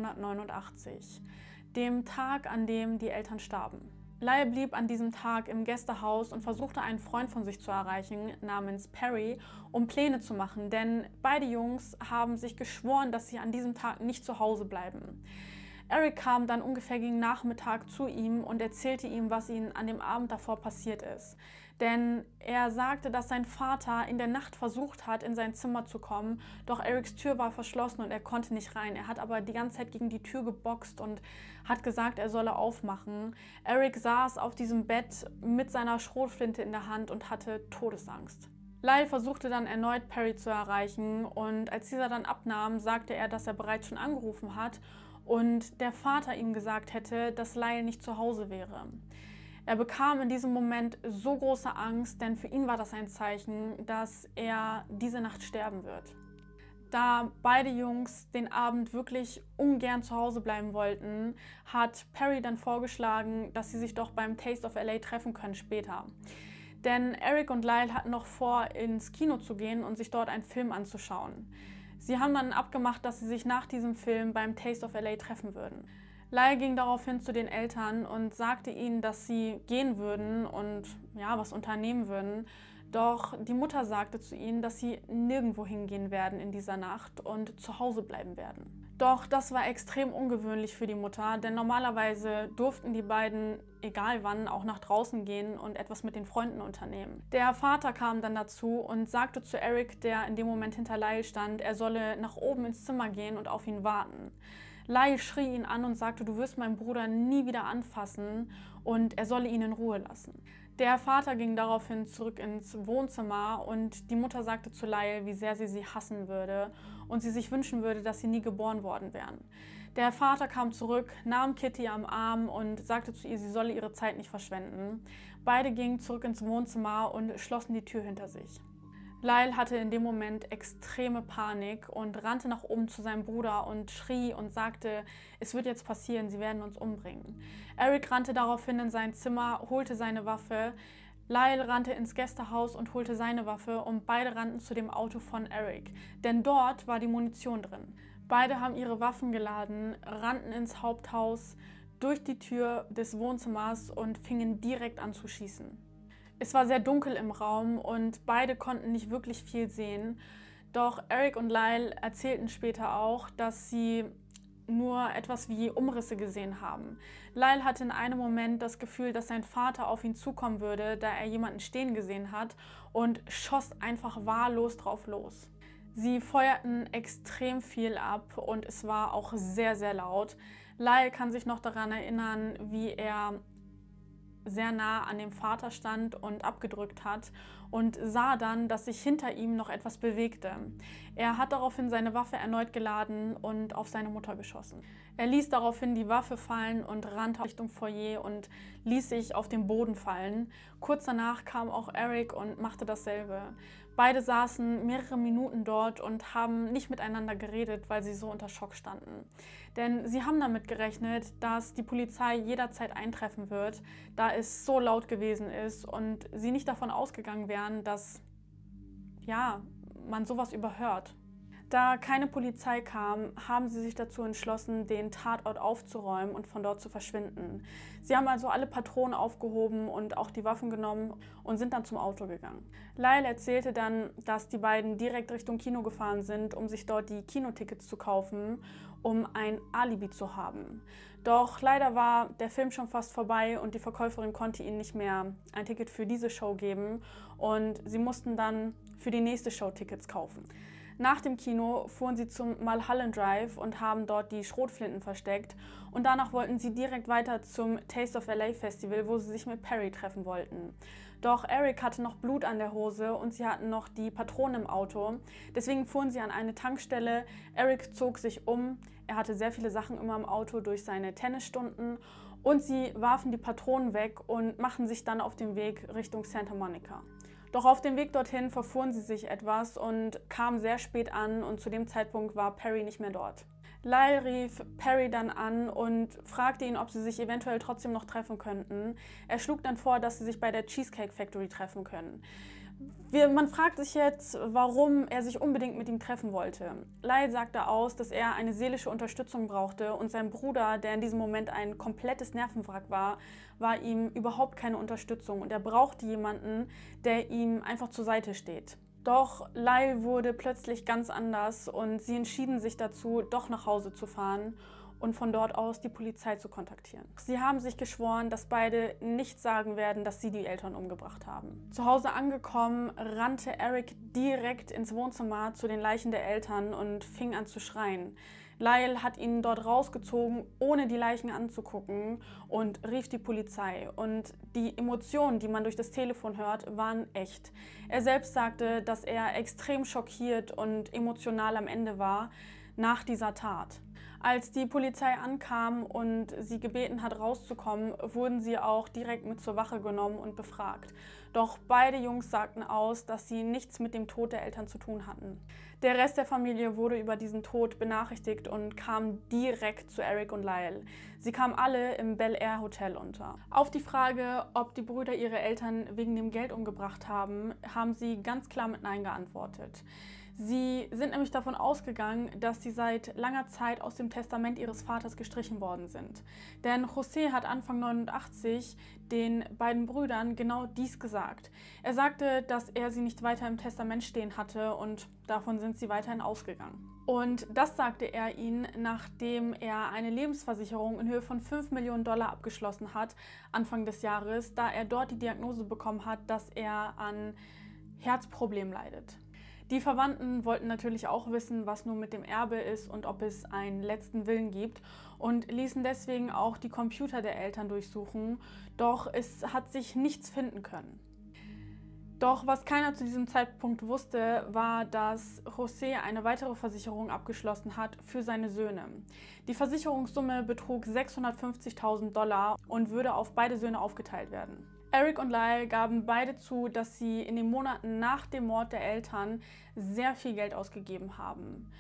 1989, dem Tag, an dem die Eltern starben. Lyle blieb an diesem Tag im Gästehaus und versuchte einen Freund von sich zu erreichen, namens Perry, um Pläne zu machen, denn beide Jungs haben sich geschworen, dass sie an diesem Tag nicht zu Hause bleiben. Eric kam dann ungefähr gegen Nachmittag zu ihm und erzählte ihm, was ihnen an dem Abend davor passiert ist. Denn er sagte, dass sein Vater in der Nacht versucht hat, in sein Zimmer zu kommen, doch Erics Tür war verschlossen und er konnte nicht rein. Er hat aber die ganze Zeit gegen die Tür geboxt und hat gesagt, er solle aufmachen. Eric saß auf diesem Bett mit seiner Schrotflinte in der Hand und hatte Todesangst. Lyle versuchte dann erneut Perry zu erreichen und als dieser dann abnahm, sagte er, dass er bereits schon angerufen hat und der Vater ihm gesagt hätte, dass Lyle nicht zu Hause wäre. Er bekam in diesem Moment so große Angst, denn für ihn war das ein Zeichen, dass er diese Nacht sterben wird. Da beide Jungs den Abend wirklich ungern zu Hause bleiben wollten, hat Perry dann vorgeschlagen, dass sie sich doch beim Taste of LA treffen können später. Denn Eric und Lyle hatten noch vor, ins Kino zu gehen und sich dort einen Film anzuschauen. Sie haben dann abgemacht, dass sie sich nach diesem Film beim Taste of LA treffen würden. Lyle ging daraufhin zu den Eltern und sagte ihnen, dass sie gehen würden und ja, was unternehmen würden. Doch die Mutter sagte zu ihnen, dass sie nirgendwo hingehen werden in dieser Nacht und zu Hause bleiben werden. Doch das war extrem ungewöhnlich für die Mutter, denn normalerweise durften die beiden, egal wann, auch nach draußen gehen und etwas mit den Freunden unternehmen. Der Vater kam dann dazu und sagte zu Eric, der in dem Moment hinter Lyle stand, er solle nach oben ins Zimmer gehen und auf ihn warten. Lyle schrie ihn an und sagte, du wirst meinen Bruder nie wieder anfassen und er solle ihn in Ruhe lassen. Der Vater ging daraufhin zurück ins Wohnzimmer und die Mutter sagte zu Lyle, wie sehr sie hassen würde und sie sich wünschen würde, dass sie nie geboren worden wären. Der Vater kam zurück, nahm Kitty am Arm und sagte zu ihr, sie solle ihre Zeit nicht verschwenden. Beide gingen zurück ins Wohnzimmer und schlossen die Tür hinter sich. Lyle hatte in dem Moment extreme Panik und rannte nach oben zu seinem Bruder und schrie und sagte, es wird jetzt passieren, sie werden uns umbringen. Eric rannte daraufhin in sein Zimmer, holte seine Waffe. Lyle rannte ins Gästehaus und holte seine Waffe und beide rannten zu dem Auto von Eric, denn dort war die Munition drin. Beide haben ihre Waffen geladen, rannten ins Haupthaus durch die Tür des Wohnzimmers und fingen direkt an zu schießen. Es war sehr dunkel im Raum und beide konnten nicht wirklich viel sehen. Doch Eric und Lyle erzählten später auch, dass sie nur etwas wie Umrisse gesehen haben. Lyle hatte in einem Moment das Gefühl, dass sein Vater auf ihn zukommen würde, da er jemanden stehen gesehen hat und schoss einfach wahllos drauf los. Sie feuerten extrem viel ab und es war auch sehr, sehr laut. Lyle kann sich noch daran erinnern, wie er sehr nah an dem Vater stand und abgedrückt hat und sah dann, dass sich hinter ihm noch etwas bewegte. Er hat daraufhin seine Waffe erneut geladen und auf seine Mutter geschossen. Er ließ daraufhin die Waffe fallen und rannte Richtung Foyer und ließ sich auf den Boden fallen. Kurz danach kam auch Eric und machte dasselbe. Beide saßen mehrere Minuten dort und haben nicht miteinander geredet, weil sie so unter Schock standen. Denn sie haben damit gerechnet, dass die Polizei jederzeit eintreffen wird, da es so laut gewesen ist und sie nicht davon ausgegangen wären, dass ja, man sowas überhört. Da keine Polizei kam, haben sie sich dazu entschlossen, den Tatort aufzuräumen und von dort zu verschwinden. Sie haben also alle Patronen aufgehoben und auch die Waffen genommen und sind dann zum Auto gegangen. Lyle erzählte dann, dass die beiden direkt Richtung Kino gefahren sind, um sich dort die Kinotickets zu kaufen, um ein Alibi zu haben. Doch leider war der Film schon fast vorbei und die Verkäuferin konnte ihnen nicht mehr ein Ticket für diese Show geben und sie mussten dann für die nächste Show Tickets kaufen. Nach dem Kino fuhren sie zum Mulholland Drive und haben dort die Schrotflinten versteckt und danach wollten sie direkt weiter zum Taste of LA Festival, wo sie sich mit Perry treffen wollten. Doch Eric hatte noch Blut an der Hose und sie hatten noch die Patronen im Auto. Deswegen fuhren sie an eine Tankstelle. Eric zog sich um. Er hatte sehr viele Sachen immer im Auto durch seine Tennisstunden und sie warfen die Patronen weg und machten sich dann auf den Weg Richtung Santa Monica. Doch auf dem Weg dorthin verfuhren sie sich etwas und kamen sehr spät an und zu dem Zeitpunkt war Perry nicht mehr dort. Lyle rief Perry dann an und fragte ihn, ob sie sich eventuell trotzdem noch treffen könnten. Er schlug dann vor, dass sie sich bei der Cheesecake Factory treffen können. Man fragt sich jetzt, warum er sich unbedingt mit ihm treffen wollte. Lyle sagte aus, dass er eine seelische Unterstützung brauchte und sein Bruder, der in diesem Moment ein komplettes Nervenwrack war ihm überhaupt keine Unterstützung und er brauchte jemanden, der ihm einfach zur Seite steht. Doch Lyle wurde plötzlich ganz anders und sie entschieden sich dazu, doch nach Hause zu fahren und von dort aus die Polizei zu kontaktieren. Sie haben sich geschworen, dass beide nicht sagen werden, dass sie die Eltern umgebracht haben. Zu Hause angekommen, rannte Eric direkt ins Wohnzimmer zu den Leichen der Eltern und fing an zu schreien. Lyle hat ihn dort rausgezogen, ohne die Leichen anzugucken und rief die Polizei. Und die Emotionen, die man durch das Telefon hört, waren echt. Er selbst sagte, dass er extrem schockiert und emotional am Ende war nach dieser Tat. Als die Polizei ankam und sie gebeten hat, rauszukommen, wurden sie auch direkt mit zur Wache genommen und befragt. Doch beide Jungs sagten aus, dass sie nichts mit dem Tod der Eltern zu tun hatten. Der Rest der Familie wurde über diesen Tod benachrichtigt und kam direkt zu Eric und Lyle. Sie kamen alle im Bel Air Hotel unter. Auf die Frage, ob die Brüder ihre Eltern wegen dem Geld umgebracht haben, haben sie ganz klar mit Nein geantwortet. Sie sind nämlich davon ausgegangen, dass sie seit langer Zeit aus dem Testament ihres Vaters gestrichen worden sind. Denn José hat Anfang 89 den beiden Brüdern genau dies gesagt. Er sagte, dass er sie nicht weiter im Testament stehen hatte und davon sind sie weiterhin ausgegangen. Und das sagte er ihnen, nachdem er eine Lebensversicherung in Höhe von $5 Millionen abgeschlossen hat, Anfang des Jahres, da er dort die Diagnose bekommen hat, dass er an Herzproblemen leidet. Die Verwandten wollten natürlich auch wissen, was nun mit dem Erbe ist und ob es einen letzten Willen gibt und ließen deswegen auch die Computer der Eltern durchsuchen, doch es hat sich nichts finden können. Doch was keiner zu diesem Zeitpunkt wusste, war, dass José eine weitere Versicherung abgeschlossen hat für seine Söhne. Die Versicherungssumme betrug $650.000 und würde auf beide Söhne aufgeteilt werden. Eric und Lyle gaben beide zu, dass sie in den Monaten nach dem Mord der Eltern sehr viel Geld ausgegeben haben.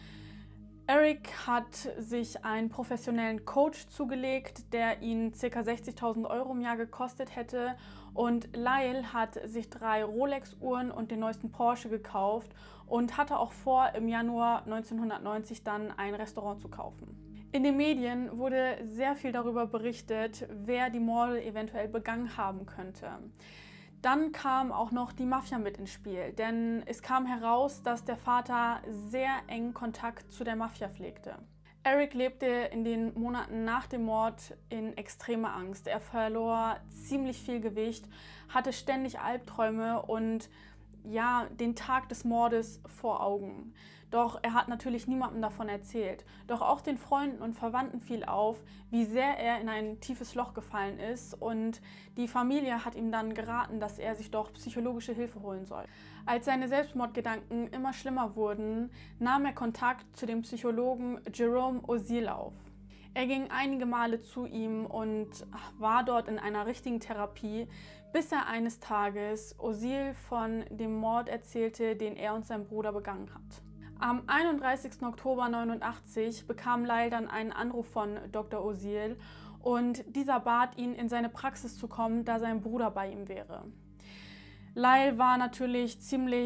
Eric hat sich einen professionellen Coach zugelegt, der ihn ca. 60.000 € im Jahr gekostet hätte. Und Lyle hat sich 3 Rolex-Uhren und den neuesten Porsche gekauft und hatte auch vor, im Januar 1990 dann ein Restaurant zu kaufen. In den Medien wurde sehr viel darüber berichtet, wer die Morde eventuell begangen haben könnte. Dann kam auch noch die Mafia mit ins Spiel, denn es kam heraus, dass der Vater sehr engen Kontakt zu der Mafia pflegte. Eric lebte in den Monaten nach dem Mord in extremer Angst. Er verlor ziemlich viel Gewicht, hatte ständig Albträume und den Tag des Mordes vor Augen. Doch er hat natürlich niemandem davon erzählt. Doch auch den Freunden und Verwandten fiel auf, wie sehr er in ein tiefes Loch gefallen ist und die Familie hat ihm dann geraten, dass er sich doch psychologische Hilfe holen soll. Als seine Selbstmordgedanken immer schlimmer wurden, nahm er Kontakt zu dem Psychologen Jerome Oziel auf. Er ging einige Male zu ihm und war dort in einer richtigen Therapie, bis er eines Tages Oziel von dem Mord erzählte, den er und sein Bruder begangen hat. Am 31. Oktober 1989 bekam Lyle dann einen Anruf von Dr. Oziel und dieser bat ihn, in seine Praxis zu kommen, da sein Bruder bei ihm wäre. Lyle war natürlich ziemlich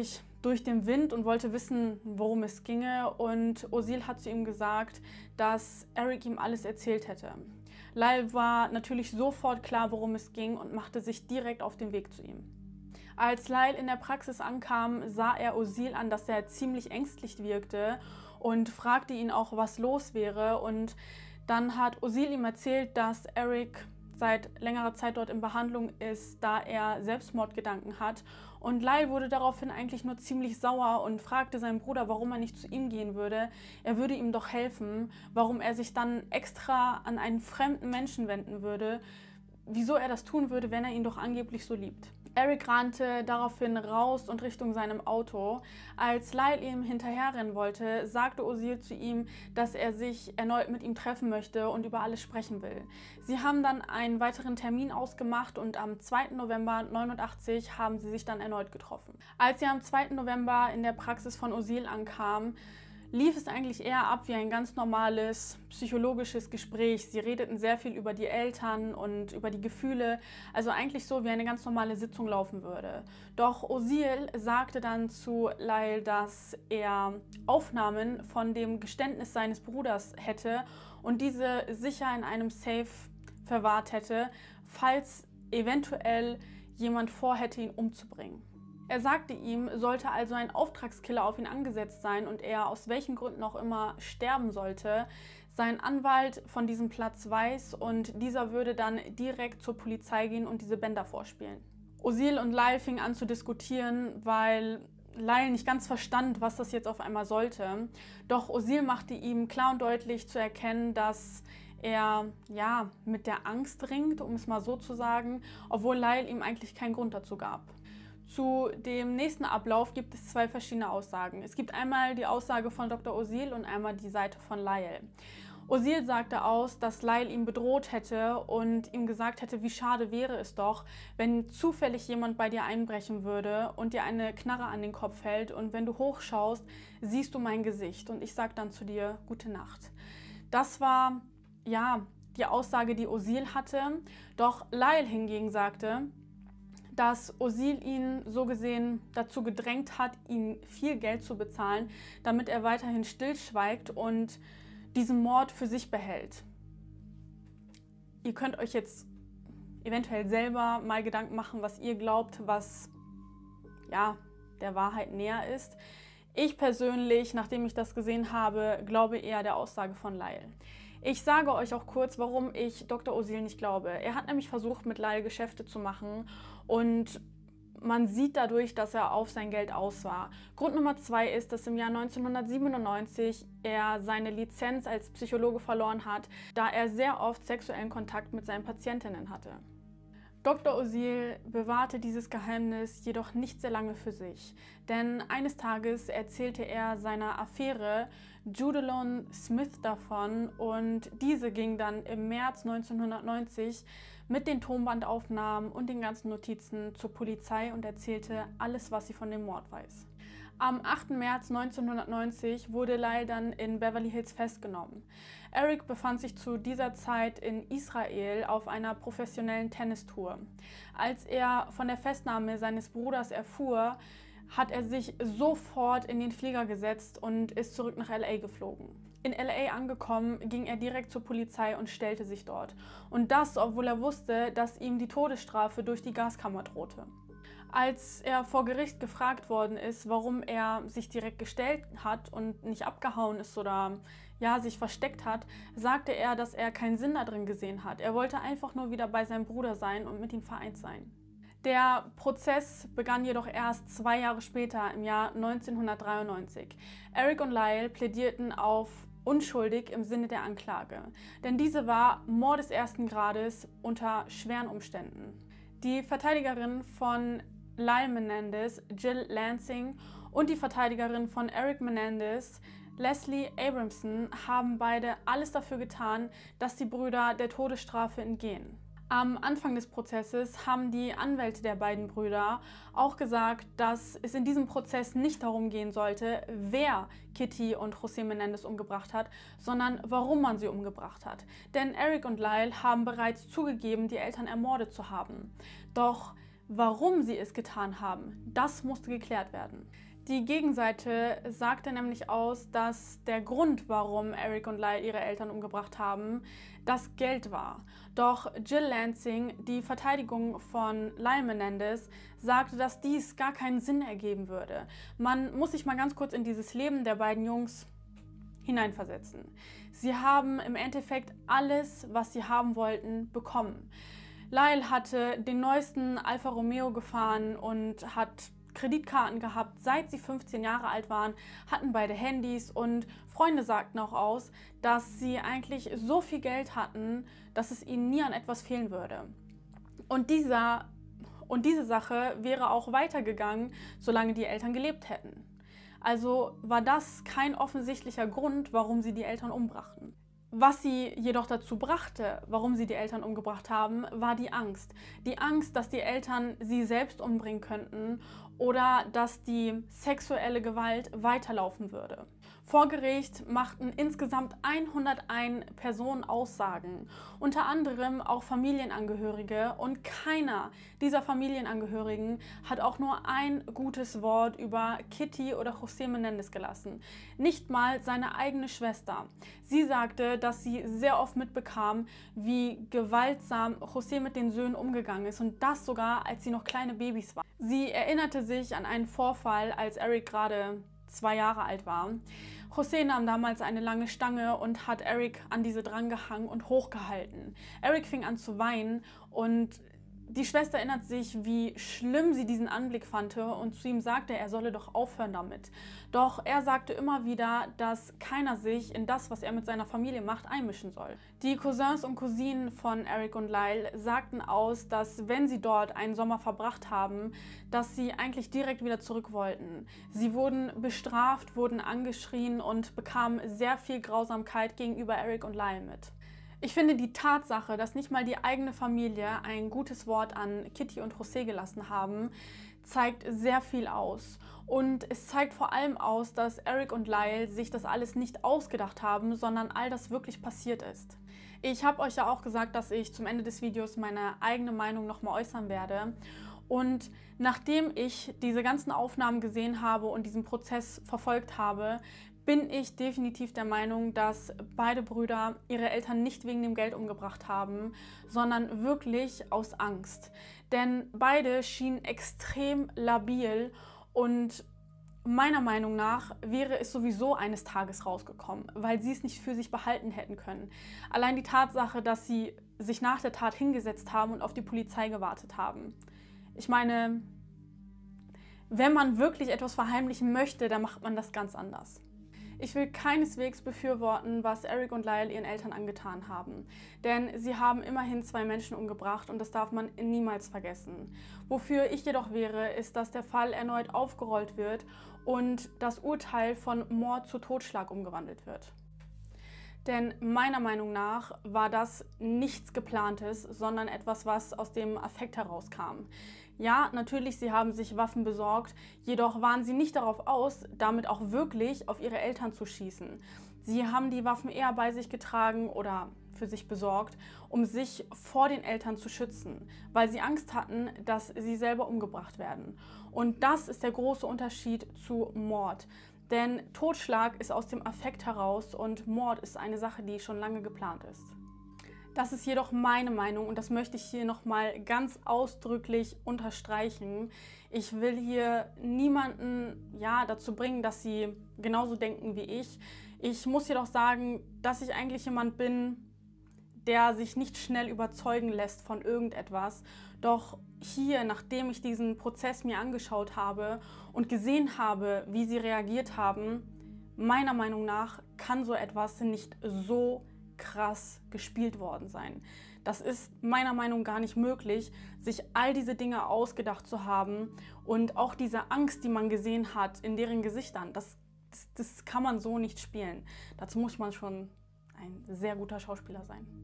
durch den Wind und wollte wissen, worum es ginge. Und Oziel hat zu ihm gesagt, dass Eric ihm alles erzählt hätte. Lyle war natürlich sofort klar, worum es ging und machte sich direkt auf den Weg zu ihm. Als Lyle in der Praxis ankam, sah er Oziel an, dass er ziemlich ängstlich wirkte und fragte ihn auch, was los wäre. Und dann hat Oziel ihm erzählt, dass Eric seit längerer Zeit dort in Behandlung ist, da er Selbstmordgedanken hat. Und Lyle wurde daraufhin eigentlich nur ziemlich sauer und fragte seinen Bruder, warum er nicht zu ihm gehen würde. Er würde ihm doch helfen, warum er sich dann extra an einen fremden Menschen wenden würde, wieso er das tun würde, wenn er ihn doch angeblich so liebt. Eric rannte daraufhin raus und Richtung seinem Auto. Als Lyle ihm hinterherrennen wollte, sagte Oziel zu ihm, dass er sich erneut mit ihm treffen möchte und über alles sprechen will. Sie haben dann einen weiteren Termin ausgemacht und am 2. November 1989 haben sie sich dann erneut getroffen. Als sie am 2. November in der Praxis von Oziel ankamen, lief es eigentlich eher ab wie ein ganz normales psychologisches Gespräch. Sie redeten sehr viel über die Eltern und über die Gefühle, also eigentlich so, wie eine ganz normale Sitzung laufen würde. Doch Oziel sagte dann zu Lyle, dass er Aufnahmen von dem Geständnis seines Bruders hätte und diese sicher in einem Safe verwahrt hätte, falls eventuell jemand vorhätte, ihn umzubringen. Er sagte ihm, sollte also ein Auftragskiller auf ihn angesetzt sein und er aus welchen Gründen auch immer sterben sollte, sein Anwalt von diesem Platz weiß und dieser würde dann direkt zur Polizei gehen und diese Bänder vorspielen. Oziel und Lyle fingen an zu diskutieren, weil Lyle nicht ganz verstand, was das jetzt auf einmal sollte. Doch Oziel machte ihm klar und deutlich zu erkennen, dass er mit der Angst ringt, um es mal so zu sagen, obwohl Lyle ihm eigentlich keinen Grund dazu gab. Zu dem nächsten Ablauf gibt es zwei verschiedene Aussagen. Es gibt einmal die Aussage von Dr. Oziel und einmal die Seite von Lyle. Oziel sagte aus, dass Lyle ihn bedroht hätte und ihm gesagt hätte, wie schade wäre es doch, wenn zufällig jemand bei dir einbrechen würde und dir eine Knarre an den Kopf hält und wenn du hochschaust, siehst du mein Gesicht und ich sag dann zu dir, gute Nacht. Das war, die Aussage, die Oziel hatte. Doch Lyle hingegen sagte, dass Oziel ihn so gesehen dazu gedrängt hat, ihm viel Geld zu bezahlen, damit er weiterhin stillschweigt und diesen Mord für sich behält. Ihr könnt euch jetzt eventuell selber mal Gedanken machen, was ihr glaubt, was der Wahrheit näher ist. Ich persönlich, nachdem ich das gesehen habe, glaube eher der Aussage von Lyle. Ich sage euch auch kurz, warum ich Dr. Oziel nicht glaube. Er hat nämlich versucht, mit Lyle Geschäfte zu machen und man sieht dadurch, dass er auf sein Geld aus war. Grund Nummer 2 ist, dass im Jahr 1997 er seine Lizenz als Psychologe verloren hat, da er sehr oft sexuellen Kontakt mit seinen Patientinnen hatte. Dr. Oziel bewahrte dieses Geheimnis jedoch nicht sehr lange für sich, denn eines Tages erzählte er seiner Affäre Judelon Smith davon und diese ging dann im März 1990 mit den Tonbandaufnahmen und den ganzen Notizen zur Polizei und erzählte alles, was sie von dem Mord weiß. Am 8. März 1990 wurde Lyle dann in Beverly Hills festgenommen. Eric befand sich zu dieser Zeit in Israel auf einer professionellen Tennistour. Als er von der Festnahme seines Bruders erfuhr, hat er sich sofort in den Flieger gesetzt und ist zurück nach LA geflogen. In LA angekommen, ging er direkt zur Polizei und stellte sich dort. Und das, obwohl er wusste, dass ihm die Todesstrafe durch die Gaskammer drohte. Als er vor Gericht gefragt worden ist, warum er sich direkt gestellt hat und nicht abgehauen ist oder sich versteckt hat, sagte er, dass er keinen Sinn darin gesehen hat. Er wollte einfach nur wieder bei seinem Bruder sein und mit ihm vereint sein. Der Prozess begann jedoch erst 2 Jahre später, im Jahr 1993. Eric und Lyle plädierten auf unschuldig im Sinne der Anklage, denn diese war Mord des 1. Grades unter schweren Umständen. Die Verteidigerin von Lyle Menendez, Jill Lansing, und die Verteidigerin von Eric Menendez, Leslie Abramson, haben beide alles dafür getan, dass die Brüder der Todesstrafe entgehen. Am Anfang des Prozesses haben die Anwälte der beiden Brüder auch gesagt, dass es in diesem Prozess nicht darum gehen sollte, wer Kitty und José Menendez umgebracht hat, sondern warum man sie umgebracht hat. Denn Eric und Lyle haben bereits zugegeben, die Eltern ermordet zu haben. Doch warum sie es getan haben, das musste geklärt werden. Die Gegenseite sagte nämlich aus, dass der Grund, warum Eric und Lyle ihre Eltern umgebracht haben, das Geld war. Doch Jill Lansing, die Verteidigung von Lyle Menendez, sagte, dass dies gar keinen Sinn ergeben würde. Man muss sich mal ganz kurz in dieses Leben der beiden Jungs hineinversetzen. Sie haben im Endeffekt alles, was sie haben wollten, bekommen. Lyle hatte den neuesten Alfa Romeo gefahren und hat Kreditkarten gehabt, seit sie 15 Jahre alt waren, hatten beide Handys und Freunde sagten auch aus, dass sie eigentlich so viel Geld hatten, dass es ihnen nie an etwas fehlen würde. Und diese Sache wäre auch weitergegangen, solange die Eltern gelebt hätten. Also war das kein offensichtlicher Grund, warum sie die Eltern umbrachten. Was sie jedoch dazu brachte, warum sie die Eltern umgebracht haben, war die Angst. Die Angst, dass die Eltern sie selbst umbringen könnten oder dass die sexuelle Gewalt weiterlaufen würde. Vor Gericht machten insgesamt 101 Personen Aussagen, unter anderem auch Familienangehörige, und keiner dieser Familienangehörigen hat auch nur ein gutes Wort über Kitty oder José Menendez gelassen. Nicht mal seine eigene Schwester. Sie sagte, dass sie sehr oft mitbekam, wie gewaltsam José mit den Söhnen umgegangen ist, und das sogar, als sie noch kleine Babys waren. Sie erinnerte sich an einen Vorfall, als Eric gerade 2 Jahre alt war. José nahm damals eine lange Stange und hat Eric an diese drangehangen und hochgehalten. Eric fing an zu weinen und die Schwester erinnert sich, wie schlimm sie diesen Anblick fand, und zu ihm sagte, er solle doch aufhören damit. Doch er sagte immer wieder, dass keiner sich in das, was er mit seiner Familie macht, einmischen soll. Die Cousins und Cousinen von Eric und Lyle sagten aus, dass wenn sie dort einen Sommer verbracht haben, dass sie eigentlich direkt wieder zurück wollten. Sie wurden bestraft, wurden angeschrien und bekamen sehr viel Grausamkeit gegenüber Eric und Lyle mit. Ich finde, die Tatsache, dass nicht mal die eigene Familie ein gutes Wort an Kitty und José gelassen haben, zeigt sehr viel aus. Und es zeigt vor allem aus, dass Eric und Lyle sich das alles nicht ausgedacht haben, sondern all das wirklich passiert ist. Ich habe euch ja auch gesagt, dass ich zum Ende des Videos meine eigene Meinung nochmal äußern werde. Und nachdem ich diese ganzen Aufnahmen gesehen habe und diesen Prozess verfolgt habe, bin ich definitiv der Meinung, dass beide Brüder ihre Eltern nicht wegen dem Geld umgebracht haben, sondern wirklich aus Angst. Denn beide schienen extrem labil und meiner Meinung nach wäre es sowieso eines Tages rausgekommen, weil sie es nicht für sich behalten hätten können. Allein die Tatsache, dass sie sich nach der Tat hingesetzt haben und auf die Polizei gewartet haben. Ich meine, wenn man wirklich etwas verheimlichen möchte, dann macht man das ganz anders. Ich will keineswegs befürworten, was Eric und Lyle ihren Eltern angetan haben. Denn sie haben immerhin 2 Menschen umgebracht und das darf man niemals vergessen. Wofür ich jedoch wäre, ist, dass der Fall erneut aufgerollt wird und das Urteil von Mord zu Totschlag umgewandelt wird. Denn meiner Meinung nach war das nichts Geplantes, sondern etwas, was aus dem Affekt herauskam. Ja, natürlich, sie haben sich Waffen besorgt, jedoch waren sie nicht darauf aus, damit auch wirklich auf ihre Eltern zu schießen. Sie haben die Waffen eher bei sich getragen oder für sich besorgt, um sich vor den Eltern zu schützen, weil sie Angst hatten, dass sie selber umgebracht werden. Und das ist der große Unterschied zu Mord. Denn Totschlag ist aus dem Affekt heraus und Mord ist eine Sache, die schon lange geplant ist. Das ist jedoch meine Meinung und das möchte ich hier nochmal ganz ausdrücklich unterstreichen. Ich will hier niemanden dazu bringen, dass sie genauso denken wie ich. Ich muss jedoch sagen, dass ich eigentlich jemand bin, der sich nicht schnell überzeugen lässt von irgendetwas. Doch hier, nachdem ich diesen Prozess mir angeschaut habe und gesehen habe, wie sie reagiert haben, meiner Meinung nach kann so etwas nicht so krass gespielt worden sein. Das ist meiner Meinung nach gar nicht möglich, sich all diese Dinge ausgedacht zu haben und auch diese Angst, die man gesehen hat in deren Gesichtern, das kann man so nicht spielen. Dazu muss man schon ein sehr guter Schauspieler sein.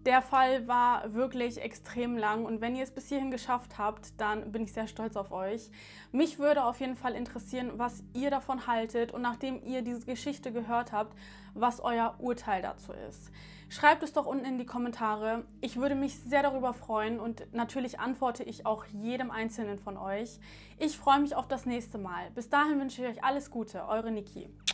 Der Fall war wirklich extrem lang und wenn ihr es bis hierhin geschafft habt, dann bin ich sehr stolz auf euch. Mich würde auf jeden Fall interessieren, was ihr davon haltet und nachdem ihr diese Geschichte gehört habt, was euer Urteil dazu ist. Schreibt es doch unten in die Kommentare. Ich würde mich sehr darüber freuen und natürlich antworte ich auch jedem Einzelnen von euch. Ich freue mich auf das nächste Mal. Bis dahin wünsche ich euch alles Gute, eure Niki.